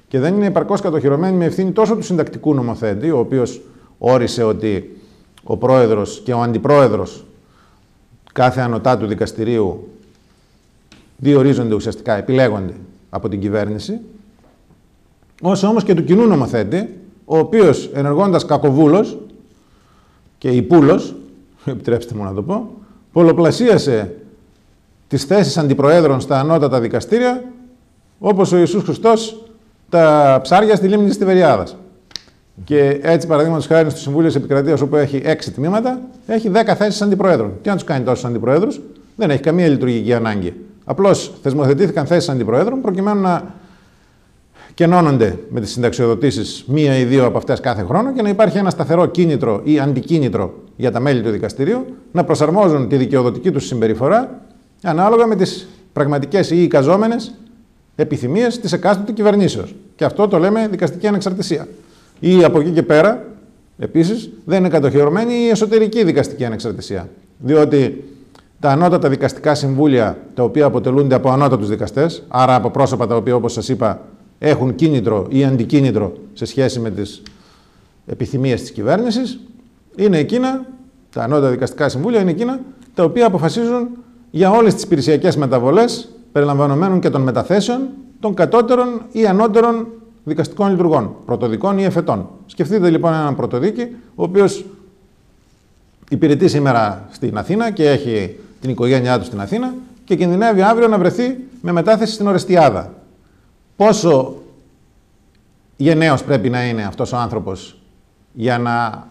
[SPEAKER 2] και δεν είναι επαρκώς κατοχυρωμένη με ευθύνη τόσο του συντακτικού νομοθέτη, ο οποίος όρισε ότι ο πρόεδρος και ο αντιπρόεδρος κάθε ανωτάτου δικαστηρίου διορίζονται ουσιαστικά, επιλέγονται από την κυβέρνηση, όσο όμως και του κοινού νομοθέτη, ο οποίος ενεργώντας κακοβούλος και υπούλος, επιτρέψτε μου να το πω, πολλοπλασίασε τις θέσεις αντιπροέδρων στα ανώτατα δικαστήρια, όπως ο Ιησούς Χριστός τα ψάρια στη λίμνη της Τιβεριάδας. Και έτσι, παραδείγματος χάρη, στο Συμβούλιο της Επικρατείας, όπου έχει έξι τμήματα, έχει δέκα θέσεις αντιπροέδρων. Τι να τους κάνει τόσους αντιπροέδρους, δεν έχει καμία λειτουργική ανάγκη. Απλώς θεσμοθετήθηκαν θέσεις αντιπροέδρων προκειμένου να κενώνονται με τις συνταξιοδοτήσεις μία ή δύο από αυτές κάθε χρόνο και να υπάρχει ένα σταθερό κίνητρο ή αντικίνητρο για τα μέλη του δικαστηρίου να προσαρμόζουν τη δικαιοδοτική τους συμπεριφορά ανάλογα με τις πραγματικές ή εικαζόμενες επιθυμίες της εκάστοτε κυβερνήσεως. Και αυτό το λέμε δικαστική ανεξαρτησία. Ή από εκεί και πέρα, επίσης, δεν είναι κατοχυρωμένη η εσωτερική δικαστική ανεξαρτησία. Διότι τα ανώτατα δικαστικά συμβούλια, τα οποία αποτελούνται από ανώτατους δικαστές, άρα από πρόσωπα τα οποία, όπως σας είπα, έχουν κίνητρο ή αντικίνητρο σε σχέση με τις επιθυμίες της κυβέρνησης, είναι εκείνα, τα ανώτατα δικαστικά συμβούλια είναι εκείνα, τα οποία αποφασίζουν για όλες τις υπηρεσιακές μεταβολές, περιλαμβανομένων και των μεταθέσεων, των κατώτερων ή ανώτερων δικαστικών λειτουργών, πρωτοδικών ή εφετών. Σκεφτείτε λοιπόν έναν πρωτοδίκη, ο οποίος υπηρετεί σήμερα στην Αθήνα και έχει την οικογένειά του στην Αθήνα και κινδυνεύει αύριο να βρεθεί με μετάθεση στην Ορεστιάδα. Πόσο γενναίος πρέπει να είναι αυτός ο άνθρωπος για να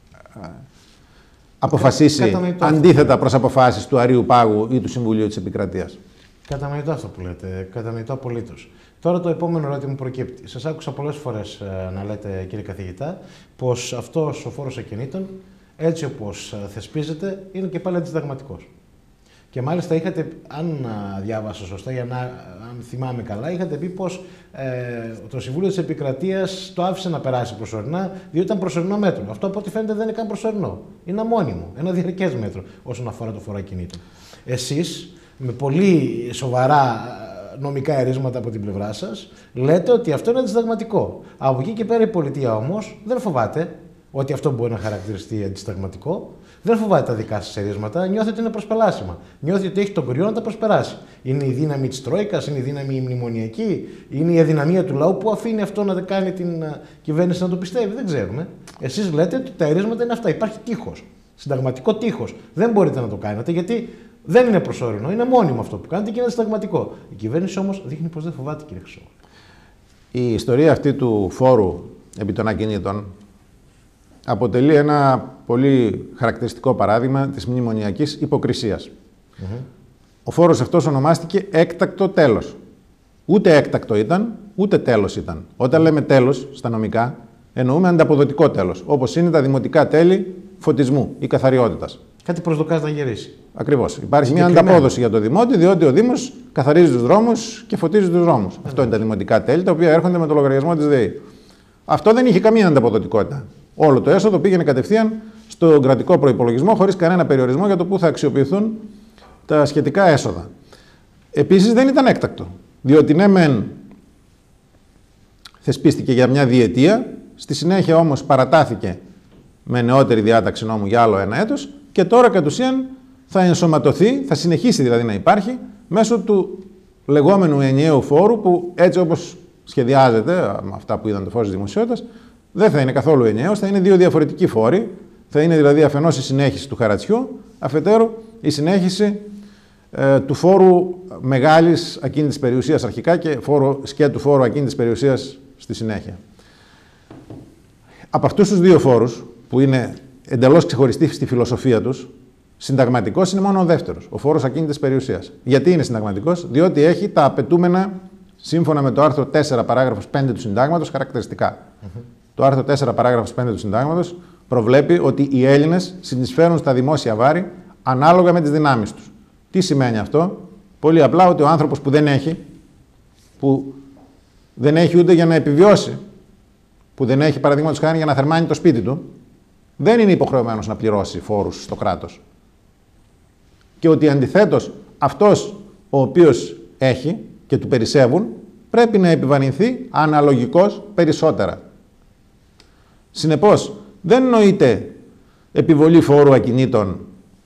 [SPEAKER 2] αποφασίσει Κα, αντίθετα προς αποφάσεις του Αρείου Πάγου ή του Συμβουλίου της Επικρατείας.
[SPEAKER 1] Κατανοητό αυτό που λέτε, κατανοητό απολύτως. Τώρα το επόμενο ερώτημα που προκύπτει. Σας άκουσα πολλές φορές ε, να λέτε, κύριε καθηγητά, πως αυτός ο φόρος ακινήτων, έτσι όπως θεσπίζεται, είναι και πάλι αντισυνταγματικός. Και μάλιστα είχατε, αν διάβασα σωστά, για να, αν θυμάμαι καλά, είχατε πει πως ε, το Συμβούλιο της Επικρατείας το άφησε να περάσει προσωρινά, διότι ήταν προσωρινό μέτρο. Αυτό από ό,τι φαίνεται δεν είναι καν προσωρινό. Είναι αμόνιμο, ένα διαρκές μέτρο όσον αφορά το φόρο ακινήτων. Εσείς, με πολύ σοβαρά νομικά ερίσματα από την πλευρά σας, λέτε ότι αυτό είναι αντισυνταγματικό. Από εκεί και πέρα η πολιτεία όμως δεν φοβάται ότι αυτό μπορεί να χαρακτηριστεί αντισυνταγματικό. Δεν φοβάται τα δικά σας ερίσματα, νιώθει ότι είναι προσπελάσιμα. Νιώθει ότι έχει τον κρυό να τα προσπεράσει. Είναι η δύναμη της Τρόικας, είναι η δύναμη η μνημονιακή, είναι η αδυναμία του λαού που αφήνει αυτό να κάνει την κυβέρνηση να το πιστεύει. Δεν ξέρουμε. Εσείς λέτε ότι τα ερίσματα είναι αυτά. Υπάρχει τείχος. Συνταγματικό τείχος. Δεν μπορείτε να το κάνετε γιατί δεν είναι προσωρινό, είναι μόνιμο αυτό που κάνετε και είναι συνταγματικό. Η κυβέρνηση όμως δείχνει πως δεν φοβάται, κύριε Χρυσόγλου.
[SPEAKER 2] Η ιστορία αυτή του φόρου επί των ακινήτων αποτελεί ένα πολύ χαρακτηριστικό παράδειγμα της μνημονιακής υποκρισίας. Mm-hmm. Ο φόρος αυτός ονομάστηκε έκτακτο τέλος. Ούτε έκτακτο ήταν, ούτε τέλος ήταν. Όταν λέμε τέλος στα νομικά, εννοούμε ανταποδοτικό τέλος, όπως είναι τα δημοτικά τέλη φωτισμού ή καθαριότητας.
[SPEAKER 1] Κάτι προσδοκάς να γυρίσει.
[SPEAKER 2] Ακριβώς. Υπάρχει μια ανταπόδοση για το δημότη, διότι ο Δήμος καθαρίζει τους δρόμους και φωτίζει τους δρόμους. Mm-hmm. Αυτό είναι τα δημοτικά τέλη, τα οποία έρχονται με το λογαριασμό της ΔΕΗ. Αυτό δεν είχε καμία ανταποδοτικότητα. Όλο το έσοδο πήγαινε κατευθείαν στον κρατικό προϋπολογισμό, χωρίς κανένα περιορισμό για το πού θα αξιοποιηθούν τα σχετικά έσοδα. Επίσης δεν ήταν έκτακτο, διότι ναι μεν θεσπίστηκε για μια διετία, στη συνέχεια όμως παρατάθηκε με νεότερη διάταξη νόμου για άλλο ένα έτος και τώρα κατ' ουσίαν θα ενσωματωθεί, θα συνεχίσει δηλαδή να υπάρχει μέσω του λεγόμενου ενιαίου φόρου που έτσι όπως σχεδιάζεται, με αυτά που είδαν το φως της δημοσιότητας, δεν θα είναι καθόλου ενιαίος, θα είναι δύο διαφορετικοί φόροι. Θα είναι δηλαδή αφενός η συνέχιση του χαρατσιού, αφετέρου η συνέχιση ε, του φόρου μεγάλης ακίνητης περιουσίας αρχικά και φόρου, σκέτου φόρου ακίνητης περιουσίας στη συνέχεια. Από αυτούς τους δύο φόρους, που είναι εντελώς ξεχωριστοί στη φιλοσοφία τους, συνταγματικός είναι μόνο ο δεύτερος, ο φόρος ακίνητης περιουσίας. Γιατί είναι συνταγματικός? Διότι έχει τα απαιτούμενα, σύμφωνα με το άρθρο τέσσερα παράγραφος πέντε του Συντάγματος, χαρακτηριστικά. Mm-hmm. Το άρθρο τέσσερα παράγραφος πέντε του Συντάγματος προβλέπει ότι οι Έλληνες συνεισφέρουν στα δημόσια βάρη ανάλογα με τις δυνάμεις τους. Τι σημαίνει αυτό? Πολύ απλά ότι ο άνθρωπος που δεν έχει, που δεν έχει ούτε για να επιβιώσει, που δεν έχει παραδείγματος χάρη για να θερμάνει το σπίτι του, δεν είναι υποχρεωμένος να πληρώσει φόρους στο κράτος. Και ότι αντιθέτως αυτός ο οποίος έχει και του περισσεύουν, πρέπει να επιβαρυνθεί αναλογικώς περισσότερα. Συνεπώς, δεν νοείται επιβολή φόρου ακινήτων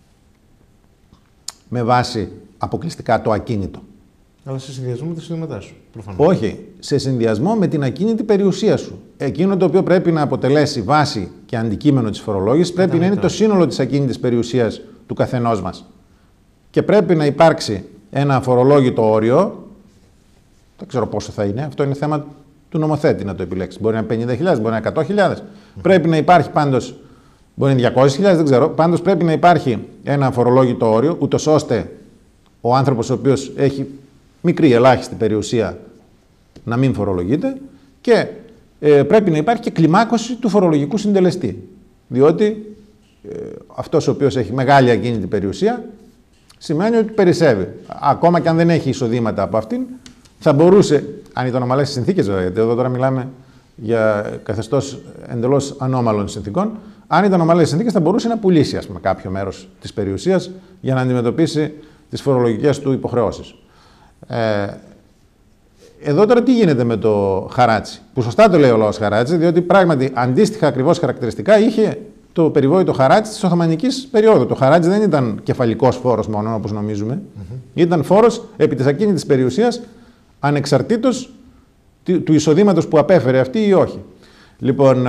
[SPEAKER 2] με βάση αποκλειστικά το ακίνητο.
[SPEAKER 1] Αλλά σε συνδυασμό με τα εισοδήματά σου, προφανώς.
[SPEAKER 2] Όχι, σε συνδυασμό με την ακίνητη περιουσία σου. Εκείνο το οποίο πρέπει να αποτελέσει βάση και αντικείμενο της φορολόγησης πρέπει να είναι το σύνολο της ακίνητης περιουσίας του καθενός μας. Και πρέπει να υπάρξει ένα αφορολόγητο όριο, δεν ξέρω πόσο θα είναι, αυτό είναι θέμα του νομοθέτη να το επιλέξει. Μπορεί να είναι πενήντα χιλιάδες, μπορεί να είναι εκατό χιλιάδες. Mm-hmm. Πρέπει να υπάρχει πάντως, μπορεί να είναι διακόσιες χιλιάδες, δεν ξέρω, πάντως πρέπει να υπάρχει ένα αφορολόγητο όριο, ούτως ώστε ο άνθρωπος ο οποίος έχει μικρή ελάχιστη περιουσία να μην φορολογείται και ε, πρέπει να υπάρχει και κλιμάκωση του φορολογικού συντελεστή. Διότι ε, αυτός ο οποίος έχει μεγάλη ακίνητη περιουσία σημαίνει ότι περισσεύει. Ακόμα και αν δεν έχει εισοδήματα από αυτήν, θα μπορούσε, αν ήταν ομαλές συνθήκες, βέβαια, γιατί εδώ τώρα μιλάμε για καθεστώς εντελώς ανώμαλων συνθήκων, αν ήταν ομαλές συνθήκες, θα μπορούσε να πουλήσει, ας πούμε, κάποιο μέρος της περιουσίας για να αντιμετωπίσει τις φορολογικές του υποχρεώσεις. Ε, εδώ τώρα τι γίνεται με το χαράτσι, που σωστά το λέει ο λαός χαράτσι, διότι πράγματι αντίστοιχα ακριβώς χαρακτηριστικά είχε το περιβόητο χαράτσι της Οθωμανικής περίοδου. Το χαράτσι δεν ήταν κεφαλικός φόρος μόνο, όπως νομίζουμε. Mm-hmm. Ήταν φόρος επί της ακίνητης περιουσίας, ανεξαρτήτως του εισοδήματος που απέφερε αυτή ή όχι. Λοιπόν,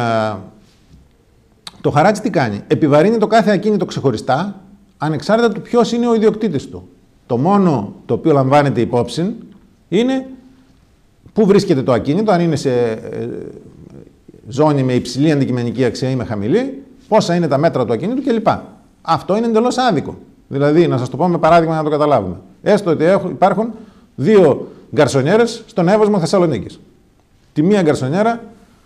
[SPEAKER 2] το χαράτσι τι κάνει? Επιβαρύνει το κάθε ακίνητο ξεχωριστά, ανεξάρτητα του ποιος είναι ο ιδιοκτήτης του. Το μόνο το οποίο λαμβάνεται υπόψη είναι πού βρίσκεται το ακίνητο, αν είναι σε ζώνη με υψηλή αντικειμενική αξία ή με χαμηλή, πόσα είναι τα μέτρα του ακίνητου κλπ. Αυτό είναι εντελώς άδικο. Δηλαδή, να σας το πω με παράδειγμα να το καταλάβουμε. Έστω ότι υπάρχουν δύο γκαρσονιέρες στον Εύωσμο Θεσσαλονίκης. Τη μία γκαρσονιέρα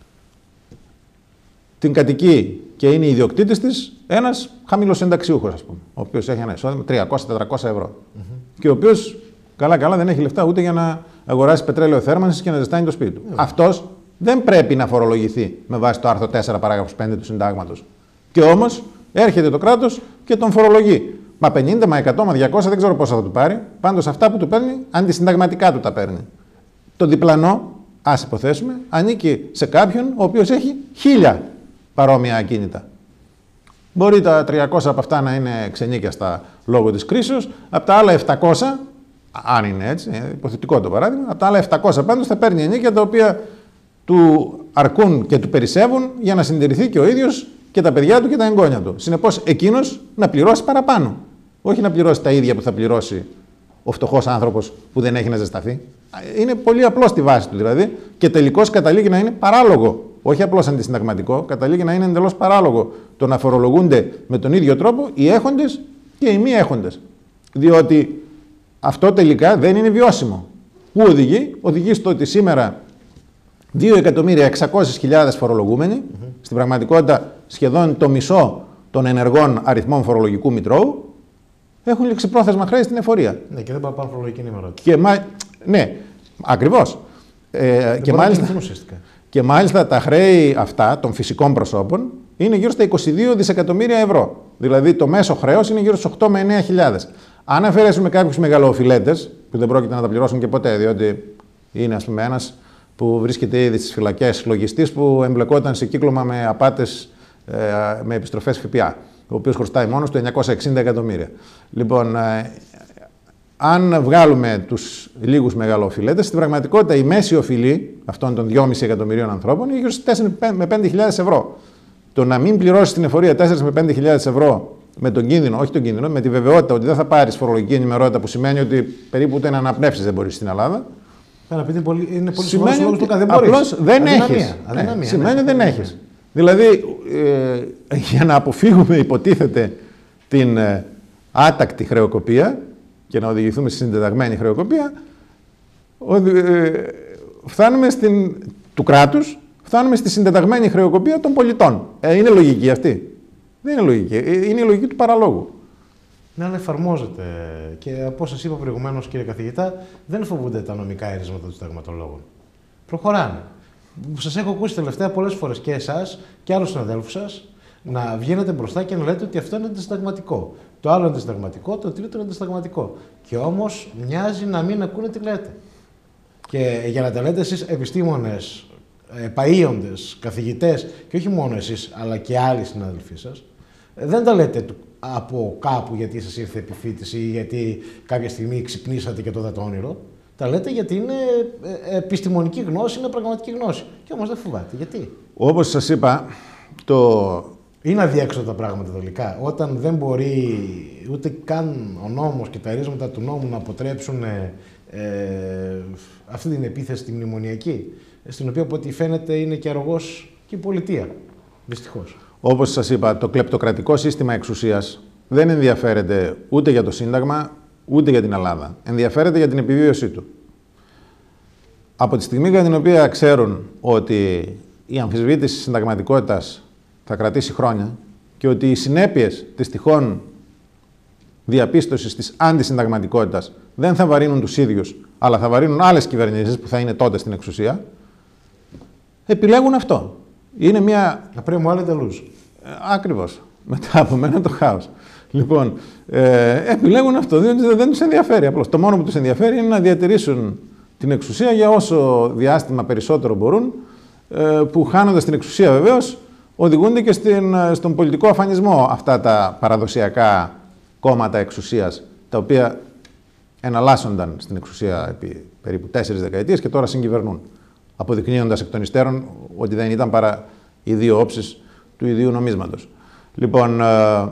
[SPEAKER 2] την κατοικεί και είναι ιδιοκτήτης της ένας χαμηλοσυνταξιούχος, ας πούμε, ο οποίος έχει ένα εισόδημα τριακόσια με τετρακόσια ευρώ. Mm-hmm. Και ο οποίος καλά-καλά δεν έχει λεφτά ούτε για να αγοράσει πετρέλαιο θέρμανσης και να ζεστάνει το σπίτι του. Mm-hmm. Αυτός δεν πρέπει να φορολογηθεί με βάση το άρθρο τέσσερα παράγραφος πέντε του Συντάγματος. Και όμως έρχεται το κράτος και τον φορολογεί. Μα πενήντα, μα εκατό, μα διακόσια, δεν ξέρω πόσα θα του πάρει. Πάντως αυτά που του παίρνει, αντισυνταγματικά του τα παίρνει. Το διπλανό, ας υποθέσουμε, ανήκει σε κάποιον ο οποίος έχει χίλια παρόμοια ακίνητα. Μπορεί τα τριακόσια από αυτά να είναι ξενίκιαστα λόγω της κρίσεως, από τα άλλα επτακόσια, αν είναι έτσι, είναι υποθετικό το παράδειγμα, από τα άλλα επτακόσια πάντως θα παίρνει ενίκια τα οποία του αρκούν και του περισσεύουν για να συντηρηθεί και ο ίδιος και τα παιδιά του και τα εγγόνια του. Συνεπώς, εκείνος να πληρώσει παραπάνω. Όχι να πληρώσει τα ίδια που θα πληρώσει ο φτωχός άνθρωπος που δεν έχει να ζεσταθεί. Είναι πολύ απλό στη βάση του δηλαδή και τελικώς καταλήγει να είναι παράλογο. Όχι απλώς αντισυνταγματικό, καταλήγει να είναι εντελώς παράλογο το να φορολογούνται με τον ίδιο τρόπο οι έχοντες και οι μη έχοντες. Διότι αυτό τελικά δεν είναι βιώσιμο. Πού οδηγεί? Οδηγεί στο ότι σήμερα δύο εκατομμύρια εξακόσιες χιλιάδες φορολογούμενοι, mm-hmm. στην πραγματικότητα σχεδόν το μισό των ενεργών αριθμών φορολογικού μητρώου, έχουν ληξιπρόθεσμα χρέη στην εφορία.
[SPEAKER 1] Ναι, και δεν πάνε πάνω φορολογική ενημερότητα.
[SPEAKER 2] Και μα... Ναι, ακριβώς. Ε, και, μάλιστα... και μάλιστα τα χρέη αυτά των φυσικών προσώπων είναι γύρω στα είκοσι δύο δισεκατομμύρια ευρώ. Δηλαδή το μέσο χρέος είναι γύρω στους οκτώ με εννέα χιλιάδες. Αν αφαιρέσουμε κάποιους μεγαλοοφιλέτες, που δεν πρόκειται να τα πληρώσουν και ποτέ, διότι είναι ας πούμε ένας που βρίσκεται ήδη στις φυλακές, λογιστής που εμπλεκόταν σε κύκλωμα με απάτες ε, με επιστροφές ΦΠΑ, ο οποίος χρωστάει μόνος του εννιακόσια εξήντα εκατομμύρια. Λοιπόν, ε, αν βγάλουμε τους λίγους μεγαλοοφιλέτες, στην πραγματικότητα η μέση οφειλή αυτών των δυόμισι εκατομμυρίων ανθρώπων είναι γύρω στις τέσσερα με πέντε χιλιάδες ευρώ. Το να μην πληρώσει την εφορία τέσσερα με πέντε χιλιάδες ευρώ με τον κίνδυνο, όχι τον κίνδυνο, με τη βεβαιότητα ότι δεν θα πάρεις φορολογική ενημερότητα, που σημαίνει ότι περίπου ούτε να αναπνεύσεις δεν μπορείς στην Ελλάδα.
[SPEAKER 1] Πέρα, είναι πολύ, είναι πολύ
[SPEAKER 2] σημαίνει
[SPEAKER 1] λόγος
[SPEAKER 2] ότι
[SPEAKER 1] του δεν μπορείς.
[SPEAKER 2] Απλώς δεν
[SPEAKER 1] αδυναμία,
[SPEAKER 2] έχεις.
[SPEAKER 1] Αδυναμία,
[SPEAKER 2] ναι, σημαίνει
[SPEAKER 1] ναι.
[SPEAKER 2] δεν έχεις. Δηλαδή, ε, για να αποφύγουμε υποτίθεται την ε, άτακτη χρεοκοπία και να οδηγηθούμε στη συντεταγμένη χρεοκοπία, ε, φτάνουμε στην, του κράτους, φτάνουμε στη συντεταγμένη χρεοκοπία των πολιτών. Ε, είναι λογική αυτή? Δεν είναι λογική. Ε, είναι η λογική του παραλόγου.
[SPEAKER 1] Ναι, αλλά εφαρμόζεται. Και από όσα είπα προηγουμένως, κύριε καθηγητά, δεν φοβούνται τα νομικά αίρεσματα των συνταγματολόγων. Προχωράνε. Σας έχω ακούσει τελευταία πολλές φορές και εσάς και άλλους συναδέλφους σας να βγαίνετε μπροστά και να λέτε ότι αυτό είναι αντισυνταγματικό. Το άλλο είναι αντισυνταγματικό, το τρίτο είναι αντισυνταγματικό. Και όμως μοιάζει να μην ακούνε τι λέτε. Και για να τα λέτε εσείς επιστήμονες, επαΐοντες, καθηγητές, και όχι μόνο εσείς, αλλά και άλλοι συναδελφοί σας, δεν τα λέτε από κάπου γιατί σας ήρθε επιφύτηση ή γιατί κάποια στιγμή ξυπνήσατε και το είδατε όνειρο. Τα λέτε γιατί είναι επιστημονική γνώση, είναι πραγματική γνώση. Και όμως δεν φοβάται. Γιατί?
[SPEAKER 2] Όπως σας είπα, το...
[SPEAKER 1] είναι αδιέξοδα τα πράγματα τελικά. Όταν δεν μπορεί ούτε καν ο νόμος και τα ρίσματα του νόμου να αποτρέψουν ε, ε, αυτή την επίθεση τη μνημονιακή, στην οποία από ό,τι φαίνεται είναι και αρρωγός και η πολιτεία. Δυστυχώς.
[SPEAKER 2] Όπως σας είπα, το κλεπτοκρατικό σύστημα εξουσίας δεν ενδιαφέρεται ούτε για το Σύνταγμα, ούτε για την Ελλάδα. Ενδιαφέρεται για την επιβίωσή του. Από τη στιγμή για την οποία ξέρουν ότι η αμφισβήτηση συνταγματικότητας θα κρατήσει χρόνια και ότι οι συνέπειες της τυχόν διαπίστωσης της αντισυνταγματικότητας δεν θα βαρύνουν τους ίδιους, αλλά θα βαρύνουν άλλες κυβερνήσεις που θα είναι τότε στην εξουσία, επιλέγουν αυτό. Είναι μια...
[SPEAKER 1] Να πρέπει μου άλλοι τελούς.
[SPEAKER 2] Ε, ακριβώς. Μετά από μένα το χάος. Λοιπόν, ε, επιλέγουν αυτό, διότι δεν τους ενδιαφέρει. Απλώς το μόνο που τους ενδιαφέρει είναι να διατηρήσουν την εξουσία για όσο διάστημα περισσότερο μπορούν, ε, που χάνοντας την εξουσία βεβαίως, οδηγούνται και στην, στον πολιτικό αφανισμό αυτά τα παραδοσιακά κόμματα εξουσίας, τα οποία εναλλάσσονταν στην εξουσία επί περίπου τέσσερις δεκαετίες και τώρα συγκυβερνούν, αποδεικνύοντας εκ των υστέρων ότι δεν ήταν παρά οι δύο όψεις του ιδίου νομίσματος. Λοιπόν, ε,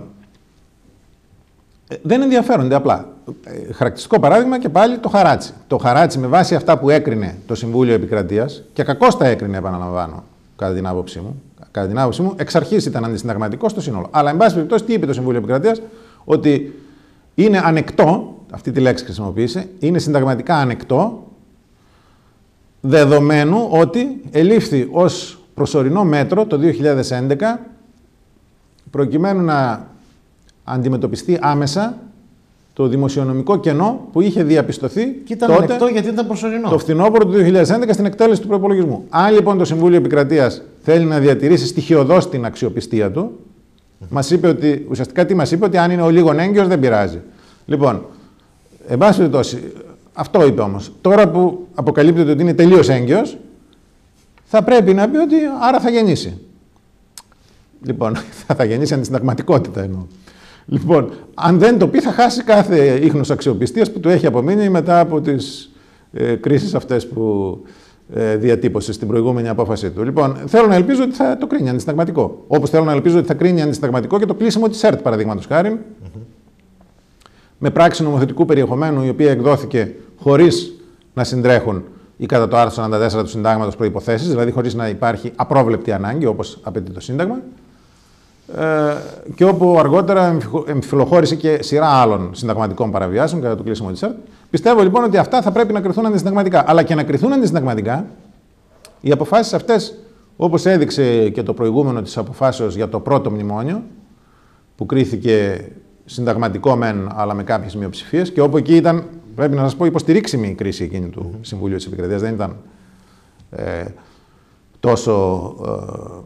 [SPEAKER 2] δεν ενδιαφέρονται απλά. Ε, χαρακτηριστικό παράδειγμα και πάλι το χαράτσι. Το χαράτσι με βάση αυτά που έκρινε το Συμβούλιο Επικρατείας, και κακώς τα έκρινε, επαναλαμβάνω, κατά την άποψή μου, κατά την άποψή μου, εξ αρχής ήταν αντισυνταγματικό στο σύνολο. Αλλά, εν πάση περιπτώσει, τι είπε το Συμβούλιο Επικρατείας? Ότι είναι ανεκτό, αυτή τη λέξη χρησιμοποίησε, είναι συνταγματικά ανεκτό, δεδομένου ότι ελήφθη ως προσωρινό μέτρο το δύο χιλιάδες έντεκα, προκειμένου να αντιμετωπιστεί άμεσα το δημοσιονομικό κενό που είχε διαπιστωθεί
[SPEAKER 1] και ήταν
[SPEAKER 2] τότε,
[SPEAKER 1] ανεκτό γιατί ήταν προσωρινό,
[SPEAKER 2] το φθινόπωρο του δύο χιλιάδες έντεκα στην εκτέλεση του προϋπολογισμού. Αν λοιπόν το Συμβούλιο Επικρατείας θέλει να διατηρήσει στοιχειωδώς την αξιοπιστία του, mm-hmm. μας είπε ότι, ουσιαστικά τι μας είπε, ότι αν είναι ο λίγον έγκυος δεν πειράζει. Λοιπόν, εν πάση περιπτώσει, αυτό είπε όμως. Τώρα που αποκαλύπτεται ότι είναι τελείως έγκυος, θα πρέπει να πει ότι άρα θα γεννήσει. Λοιπόν, θα γεννήσει αντισυνταγματικότητα εννοώ. Λοιπόν, αν δεν το πει, θα χάσει κάθε ίχνος αξιοπιστίας που του έχει απομείνει μετά από τις ε, κρίσεις αυτές που ε, διατύπωσε στην προηγούμενη απόφαση του. Λοιπόν, θέλω να ελπίζω ότι θα το κρίνει αντισυνταγματικό. Όπως θέλω να ελπίζω ότι θα κρίνει αντισυνταγματικό και το κλείσιμο της ΕΡΤ, παραδείγματος χάρη, mm-hmm. με πράξη νομοθετικού περιεχομένου, η οποία εκδόθηκε χωρίς να συντρέχουν ή κατά το άρθρο σαράντα τέσσερα του Συντάγματος προϋποθέσεις, δηλαδή χωρίς να υπάρχει απρόβλεπτη ανάγκη, όπως απαιτεί το Σύνταγμα. Ε, και όπου αργότερα εμφυλοχώρησε και σειρά άλλων συνταγματικών παραβιάσεων κατά το κλείσιμο της ΕΡΤ. Πιστεύω λοιπόν ότι αυτά θα πρέπει να κριθούν αντισυνταγματικά. Αλλά και να κριθούν αντισυνταγματικά, οι αποφάσεις αυτές, όπως έδειξε και το προηγούμενο της αποφάσεως για το πρώτο μνημόνιο, που κρίθηκε συνταγματικό μεν, αλλά με κάποιες μειοψηφίες, και όπου εκεί ήταν, πρέπει να σας πω, υποστηρίξιμη η κρίση εκείνη του mm-hmm. Συμβουλίου της Επικρατείας. Δεν ήταν ε, τόσο ε,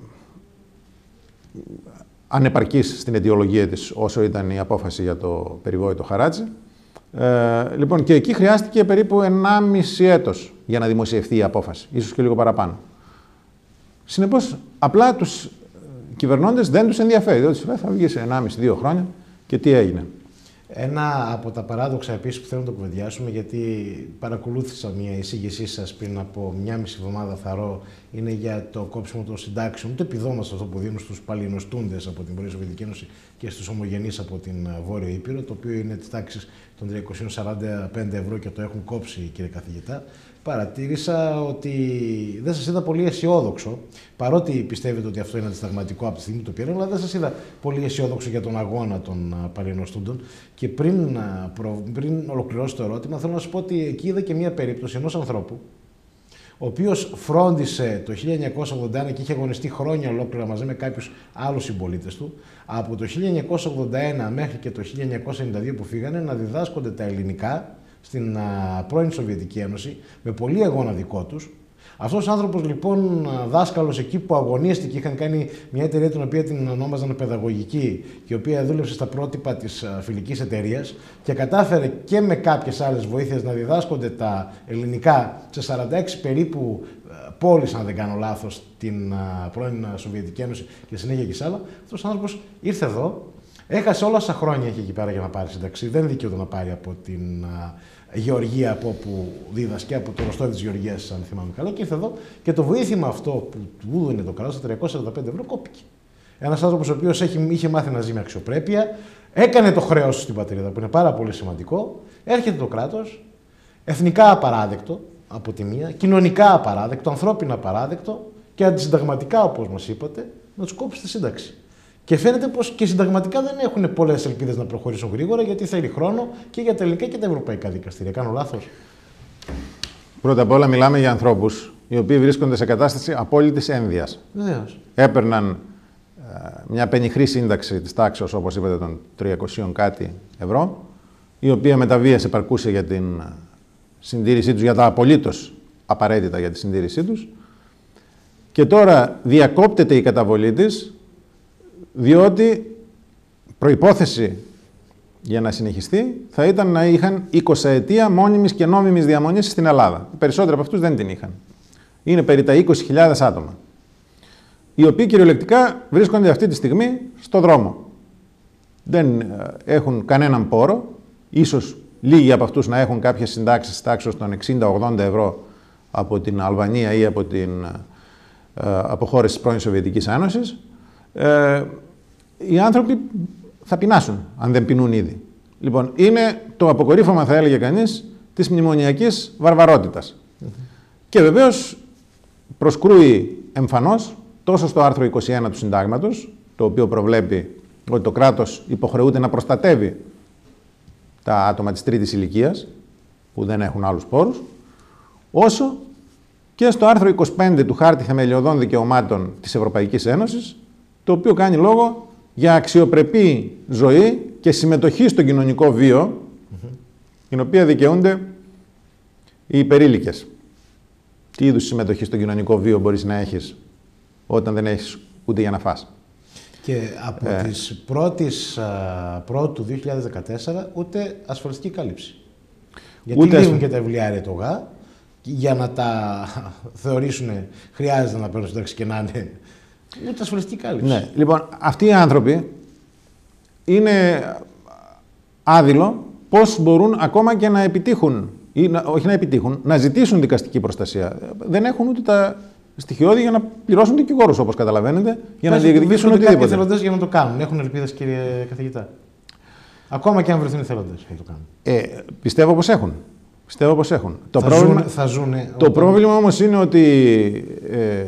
[SPEAKER 2] ανεπαρκής στην αιτιολογία της όσο ήταν η απόφαση για το περιβόητο χαράτσι. Ε, λοιπόν, και εκεί χρειάστηκε περίπου ενάμιση έτος για να δημοσιευθεί η απόφαση, ίσως και λίγο παραπάνω. Συνεπώς, απλά τους κυβερνώντες δεν τους ενδιαφέρει, διότι θα βγει σε ενάμιση δύο χρόνια και τι έγινε.
[SPEAKER 1] Ένα από τα παράδοξα επίσης που θέλω να το κουβεντιάσουμε, γιατί παρακολούθησα μια εισήγησή σας πριν από μια μισή εβδομάδα, θαρώ, είναι για το κόψιμο των συντάξεων, το επιδόματο αυτό που δίνουν στους παλινοστούντες από την πρώην Σοβιετική Ένωση και στους ομογενείς από την Βόρειο Ήπειρο, το οποίο είναι της τάξης των τριακόσια σαράντα πέντε ευρώ και το έχουν κόψει, κύριε καθηγητά. Παρατήρησα ότι δεν σας είδα πολύ αισιόδοξο, παρότι πιστεύετε ότι αυτό είναι αντισταγματικό από τη στιγμή του πήραν, αλλά δεν σας είδα πολύ αισιόδοξο για τον αγώνα των παλινοστούντων. Και πριν, πριν ολοκληρώσω το ερώτημα, θέλω να σας πω ότι εκεί είδα και μία περίπτωση ενός ανθρώπου, ο οποίος φρόντισε το χίλια εννιακόσια ογδόντα ένα και είχε αγωνιστεί χρόνια ολόκληρα μαζί με κάποιους άλλους συμπολίτες του, από το χίλια εννιακόσια ογδόντα ένα μέχρι και το χίλια εννιακόσια ενενήντα δύο που φύγανε, να διδάσκονται τα ελληνικά στην α, πρώην Σοβιετική Ένωση, με πολύ αγώνα δικό τους, Αυτός ο άνθρωπος λοιπόν, δάσκαλος εκεί που αγωνίστηκε, είχαν κάνει μια εταιρεία την οποία την ονόμαζαν παιδαγωγική και η οποία δούλεψε στα πρότυπα της φιλικής εταιρείας και κατάφερε και με κάποιες άλλες βοήθειες να διδάσκονται τα ελληνικά σε σαράντα έξι περίπου πόλεις, αν δεν κάνω λάθος, στην πρώην Σοβιετική Ένωση και συνέχεια και σε άλλα. Αυτός ο άνθρωπος ήρθε εδώ, έχασε όλα όσα χρόνια είχε εκεί πέρα για να πάρει σύνταξη, δεν δικαιούται να πάρει από την Γεωργία, από όπου δίδασκε, από το Ροστόβι της Γεωργίας, αν θυμάμαι καλά, και ήρθε εδώ και το βοήθημα αυτό που του έδινε το κράτος, τα τριακόσια σαράντα πέντε ευρώ, κόπηκε. Ένας άνθρωπος ο οποίος είχε μάθει να ζει με αξιοπρέπεια, έκανε το χρέος του στην πατρίδα, που είναι πάρα πολύ σημαντικό, έρχεται το κράτος, εθνικά απαράδεκτο από τη μία, κοινωνικά απαράδεκτο, ανθρώπινα απαράδεκτο και αντισυνταγματικά, όπως μας είπατε, να τους κόψει τη σύνταξη. Και φαίνεται πως και συνταγματικά δεν έχουν πολλές ελπίδες να προχωρήσουν γρήγορα, γιατί θέλει χρόνο και για τα ελληνικά και τα ευρωπαϊκά δικαστήρια. Κάνω λάθος?
[SPEAKER 2] Πρώτα απ' όλα, μιλάμε για ανθρώπους οι οποίοι βρίσκονται σε κατάσταση απόλυτης ένδυας.
[SPEAKER 1] Βεβαίως.
[SPEAKER 2] Έπαιρναν ε, μια πενιχρή σύνταξη της τάξης, όπως είπατε, των τριακόσια κάτι ευρώ, η οποία με τα βίας επαρκούσε για την συντήρησή τους, για τα απολύτως απαραίτητα για τη συντήρησή τους. Και τώρα διακόπτεται η καταβολή της, διότι προϋπόθεση για να συνεχιστεί θα ήταν να είχαν εικοσαετία μόνιμης και νόμιμης διαμονής στην Ελλάδα. Οι περισσότεροι από αυτούς δεν την είχαν. Είναι περί τα είκοσι χιλιάδες άτομα, οι οποίοι κυριολεκτικά βρίσκονται αυτή τη στιγμή στο δρόμο. Δεν έχουν κανέναν πόρο, ίσως λίγοι από αυτούς να έχουν κάποιες συντάξεις τάξης των εξήντα με ογδόντα ευρώ από την Αλβανία ή από, την, από χώρες της πρώην Σοβιετικής Ένωσης. Ε, οι άνθρωποι θα πεινάσουν, αν δεν πεινούν ήδη. Λοιπόν, είναι το αποκορύφωμα, θα έλεγε κανείς, της μνημονιακής βαρβαρότητας. Mm-hmm. Και βεβαίως προσκρούει εμφανώς τόσο στο άρθρο είκοσι ένα του Συντάγματος, το οποίο προβλέπει ότι το κράτος υποχρεούται να προστατεύει τα άτομα της τρίτης ηλικίας, που δεν έχουν άλλους πόρους, όσο και στο άρθρο είκοσι πέντε του Χάρτη Θεμελιωδών Δικαιωμάτων της Ευρωπαϊκής Ένωσης, το οποίο κάνει λόγο για αξιοπρεπή ζωή και συμμετοχή στον κοινωνικό βίο, mm-hmm. την οποία δικαιούνται οι υπερήλικες. Τι είδους συμμετοχή στον κοινωνικό βίο μπορείς να έχεις όταν δεν έχεις ούτε για να φας?
[SPEAKER 1] Και από ε, τις πρώτες πρώτου δύο χιλιάδες δεκατέσσερα ούτε ασφαλιστική κάλυψη. Γιατί ούτε λήγουν και τα βιβλιάρια το ΓΑ, για να τα θεωρήσουν χρειάζεται να παίρνουν σύνταξη και να είναι ούτε ασφαλιστική κάλυψη.
[SPEAKER 2] Ναι. Λοιπόν, αυτοί οι άνθρωποι είναι άδειλο πώς μπορούν ακόμα και να επιτύχουν, ή να, όχι να επιτύχουν, να ζητήσουν δικαστική προστασία. Δεν έχουν ούτε τα στοιχειώδη για να πληρώσουν δικηγόρους, όπως καταλαβαίνετε, για Πες να διεκδικήσουν οτιδήποτε. Κάποιοι εθελοντές
[SPEAKER 1] για να το κάνουν. Έχουν ελπίδες, κύριε καθηγητά? Ακόμα και αν βρεθούν εθελοντές για να το κάνουν.
[SPEAKER 2] Ε, πιστεύω πως έχουν. Πιστεύω πως έχουν.
[SPEAKER 1] Θα,
[SPEAKER 2] το πρόβλημα,
[SPEAKER 1] ζουν, θα ζουνε,
[SPEAKER 2] το όταν... πρόβλημα όμως είναι ότι ε,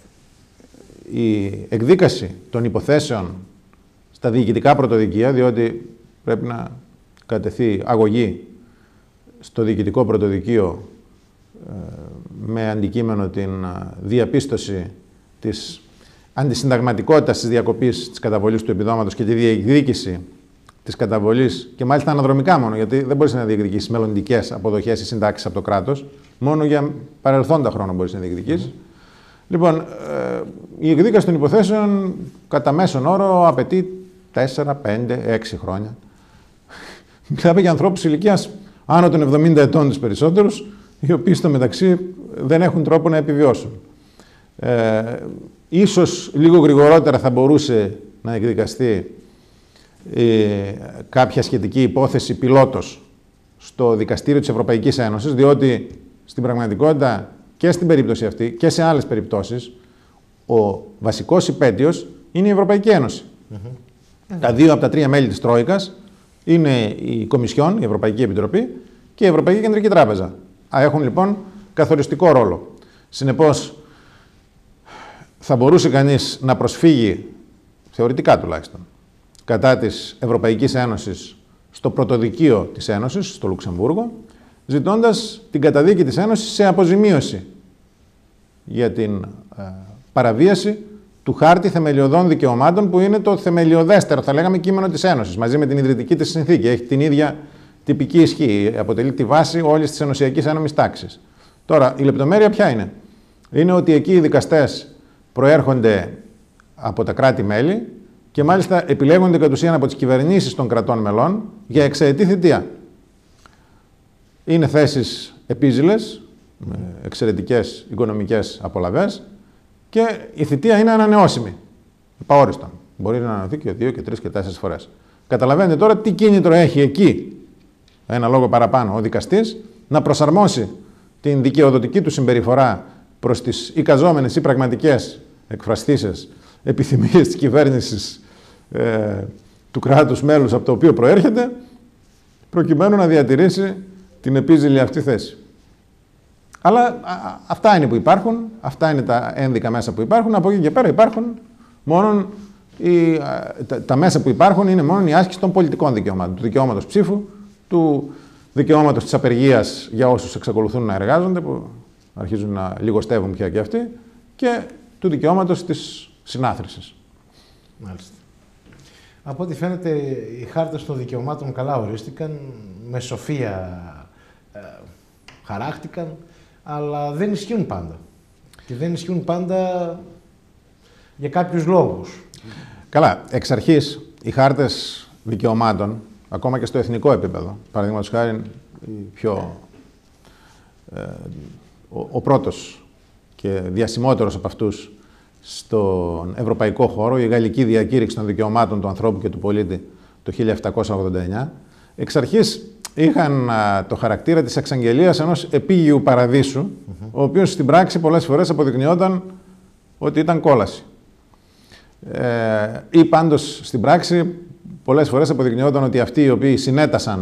[SPEAKER 2] η εκδίκαση των υποθέσεων στα διοικητικά πρωτοδικεία, διότι πρέπει να κατεθεί αγωγή στο διοικητικό πρωτοδικείο ε, με αντικείμενο την διαπίστωση της αντισυνταγματικότητας της διακοπής της καταβολής του επιδόματος και τη διεκδίκηση της καταβολής, και μάλιστα αναδρομικά μόνο, γιατί δεν μπορείς να διεκδικήσεις μελλοντικές αποδοχές ή συντάξεις από το κράτος, μόνο για παρελθόντα χρόνο μπορείς να διεκδικήσεις. Mm-hmm. Λοιπόν, ε, η εκδίκαση των υποθέσεων κατά μέσον όρο απαιτεί τέσσερα, πέντε, έξι χρόνια. Μιλάμε για ανθρώπους ηλικίας άνω των εβδομήντα ετών τους περισσότερους, οι οποίοι στο μεταξύ δεν έχουν τρόπο να επιβιώσουν. Ε, ίσως λίγο γρηγορότερα θα μπορούσε να εκδικαστεί ε, κάποια σχετική υπόθεση πιλότος στο Δικαστήριο της Ευρωπαϊκής Ένωσης, διότι στην πραγματικότητα και στην περίπτωση αυτή και σε άλλες περιπτώσεις ο βασικός υπέτειος είναι η Ευρωπαϊκή Ένωση. Mm-hmm. Τα δύο από τα τρία μέλη της Τρόικας είναι η Κομισιόν, η Ευρωπαϊκή Επιτροπή και η Ευρωπαϊκή Κεντρική Τράπεζα. Έχουν λοιπόν καθοριστικό ρόλο. Συνεπώς, θα μπορούσε κανείς να προσφύγει, θεωρητικά τουλάχιστον, κατά της Ευρωπαϊκής Ένωσης στο πρωτοδικείο της Ένωσης, στο Λουξεμβούργο, ζητώντας την καταδίκη της Ένωσης σε αποζημίωση για την ε, παραβίαση του Χάρτη Θεμελιωδών Δικαιωμάτων, που είναι το θεμελιωδέστερο, θα λέγαμε, κείμενο της Ένωσης, μαζί με την ιδρυτική της συνθήκη. Έχει την ίδια τυπική ισχύ, αποτελεί τη βάση όλης της ενωσιακής ένομης τάξης. Τώρα, η λεπτομέρεια ποια είναι? είναι ότι εκεί οι δικαστές προέρχονται από τα κράτη-μέλη και μάλιστα επιλέγονται κατ' ουσίαν από τις κυβερνήσεις των κρατών μελών για εξαετή θητεία. Είναι θέσεις επίζηλες, με εξαιρετικές οικονομικές απολαβές και η θητεία είναι ανανεώσιμη, επαόριστον. Μπορεί να ανανεωθεί και δύο και τρεις και τέσσερις φορές. Καταλαβαίνετε τώρα τι κίνητρο έχει εκεί, ένα λόγο παραπάνω, ο δικαστής να προσαρμόσει την δικαιοδοτική του συμπεριφορά προς τις εικαζόμενες ή πραγματικές εκφραστήσεις επιθυμίες της κυβέρνησης ε, του κράτους μέλους από το οποίο προέρχεται, προκειμένου να διατηρήσει την επίζηλη αυτή θέση. Αλλά α, αυτά είναι που υπάρχουν, αυτά είναι τα ένδικα μέσα που υπάρχουν. Από εκεί και πέρα υπάρχουν μόνο οι, α, τα, τα μέσα που υπάρχουν είναι μόνο η άσκηση των πολιτικών δικαιωμάτων, του δικαιώματος ψήφου, του δικαιώματος της απεργίας για όσους εξακολουθούν να εργάζονται, που αρχίζουν να λιγοστεύουν πια και αυτοί, και του δικαιώματος της συνάθρησης.
[SPEAKER 1] Μάλιστα. Από ό,τι φαίνεται, οι χάρτες των δικαιωμάτων καλά ορίστηκαν, με σοφία ε, χαράχτηκαν, αλλά δεν ισχύουν πάντα. Και δεν ισχύουν πάντα για κάποιους λόγους.
[SPEAKER 2] Καλά, εξ αρχής, οι χάρτες δικαιωμάτων, ακόμα και στο εθνικό επίπεδο, παραδείγματος χάρη, πιο, ε, ο, ο πρώτος και διασημότερος από αυτούς στον ευρωπαϊκό χώρο, η Γαλλική Διακήρυξη των Δικαιωμάτων του Ανθρώπου και του Πολίτη το χίλια επτακόσια ογδόντα εννιά, εξ αρχής είχαν α, το χαρακτήρα της εξαγγελίας ενός επίγειου παραδείσου, mm-hmm. ο οποίος στην πράξη πολλές φορές αποδεικνυόταν ότι ήταν κόλαση. Ε, ή πάντως στην πράξη πολλές φορές αποδεικνυόταν ότι αυτοί οι οποίοι συνέτασαν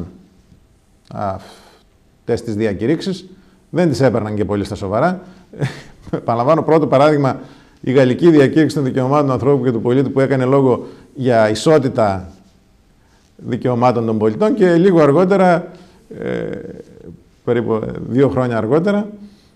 [SPEAKER 2] αυτές τις διακηρύξεις δεν τις έπαιρναν και πολύ στα σοβαρά. Επαναλαμβάνω, πρώτο παράδειγμα, η Γαλλική Διακήρυξη των Δικαιωμάτων του Ανθρώπου και του Πολίτη, που έκανε λόγο για ισότητα δικαιωμάτων των πολιτών, και λίγο αργότερα, ε, περίπου δύο χρόνια αργότερα,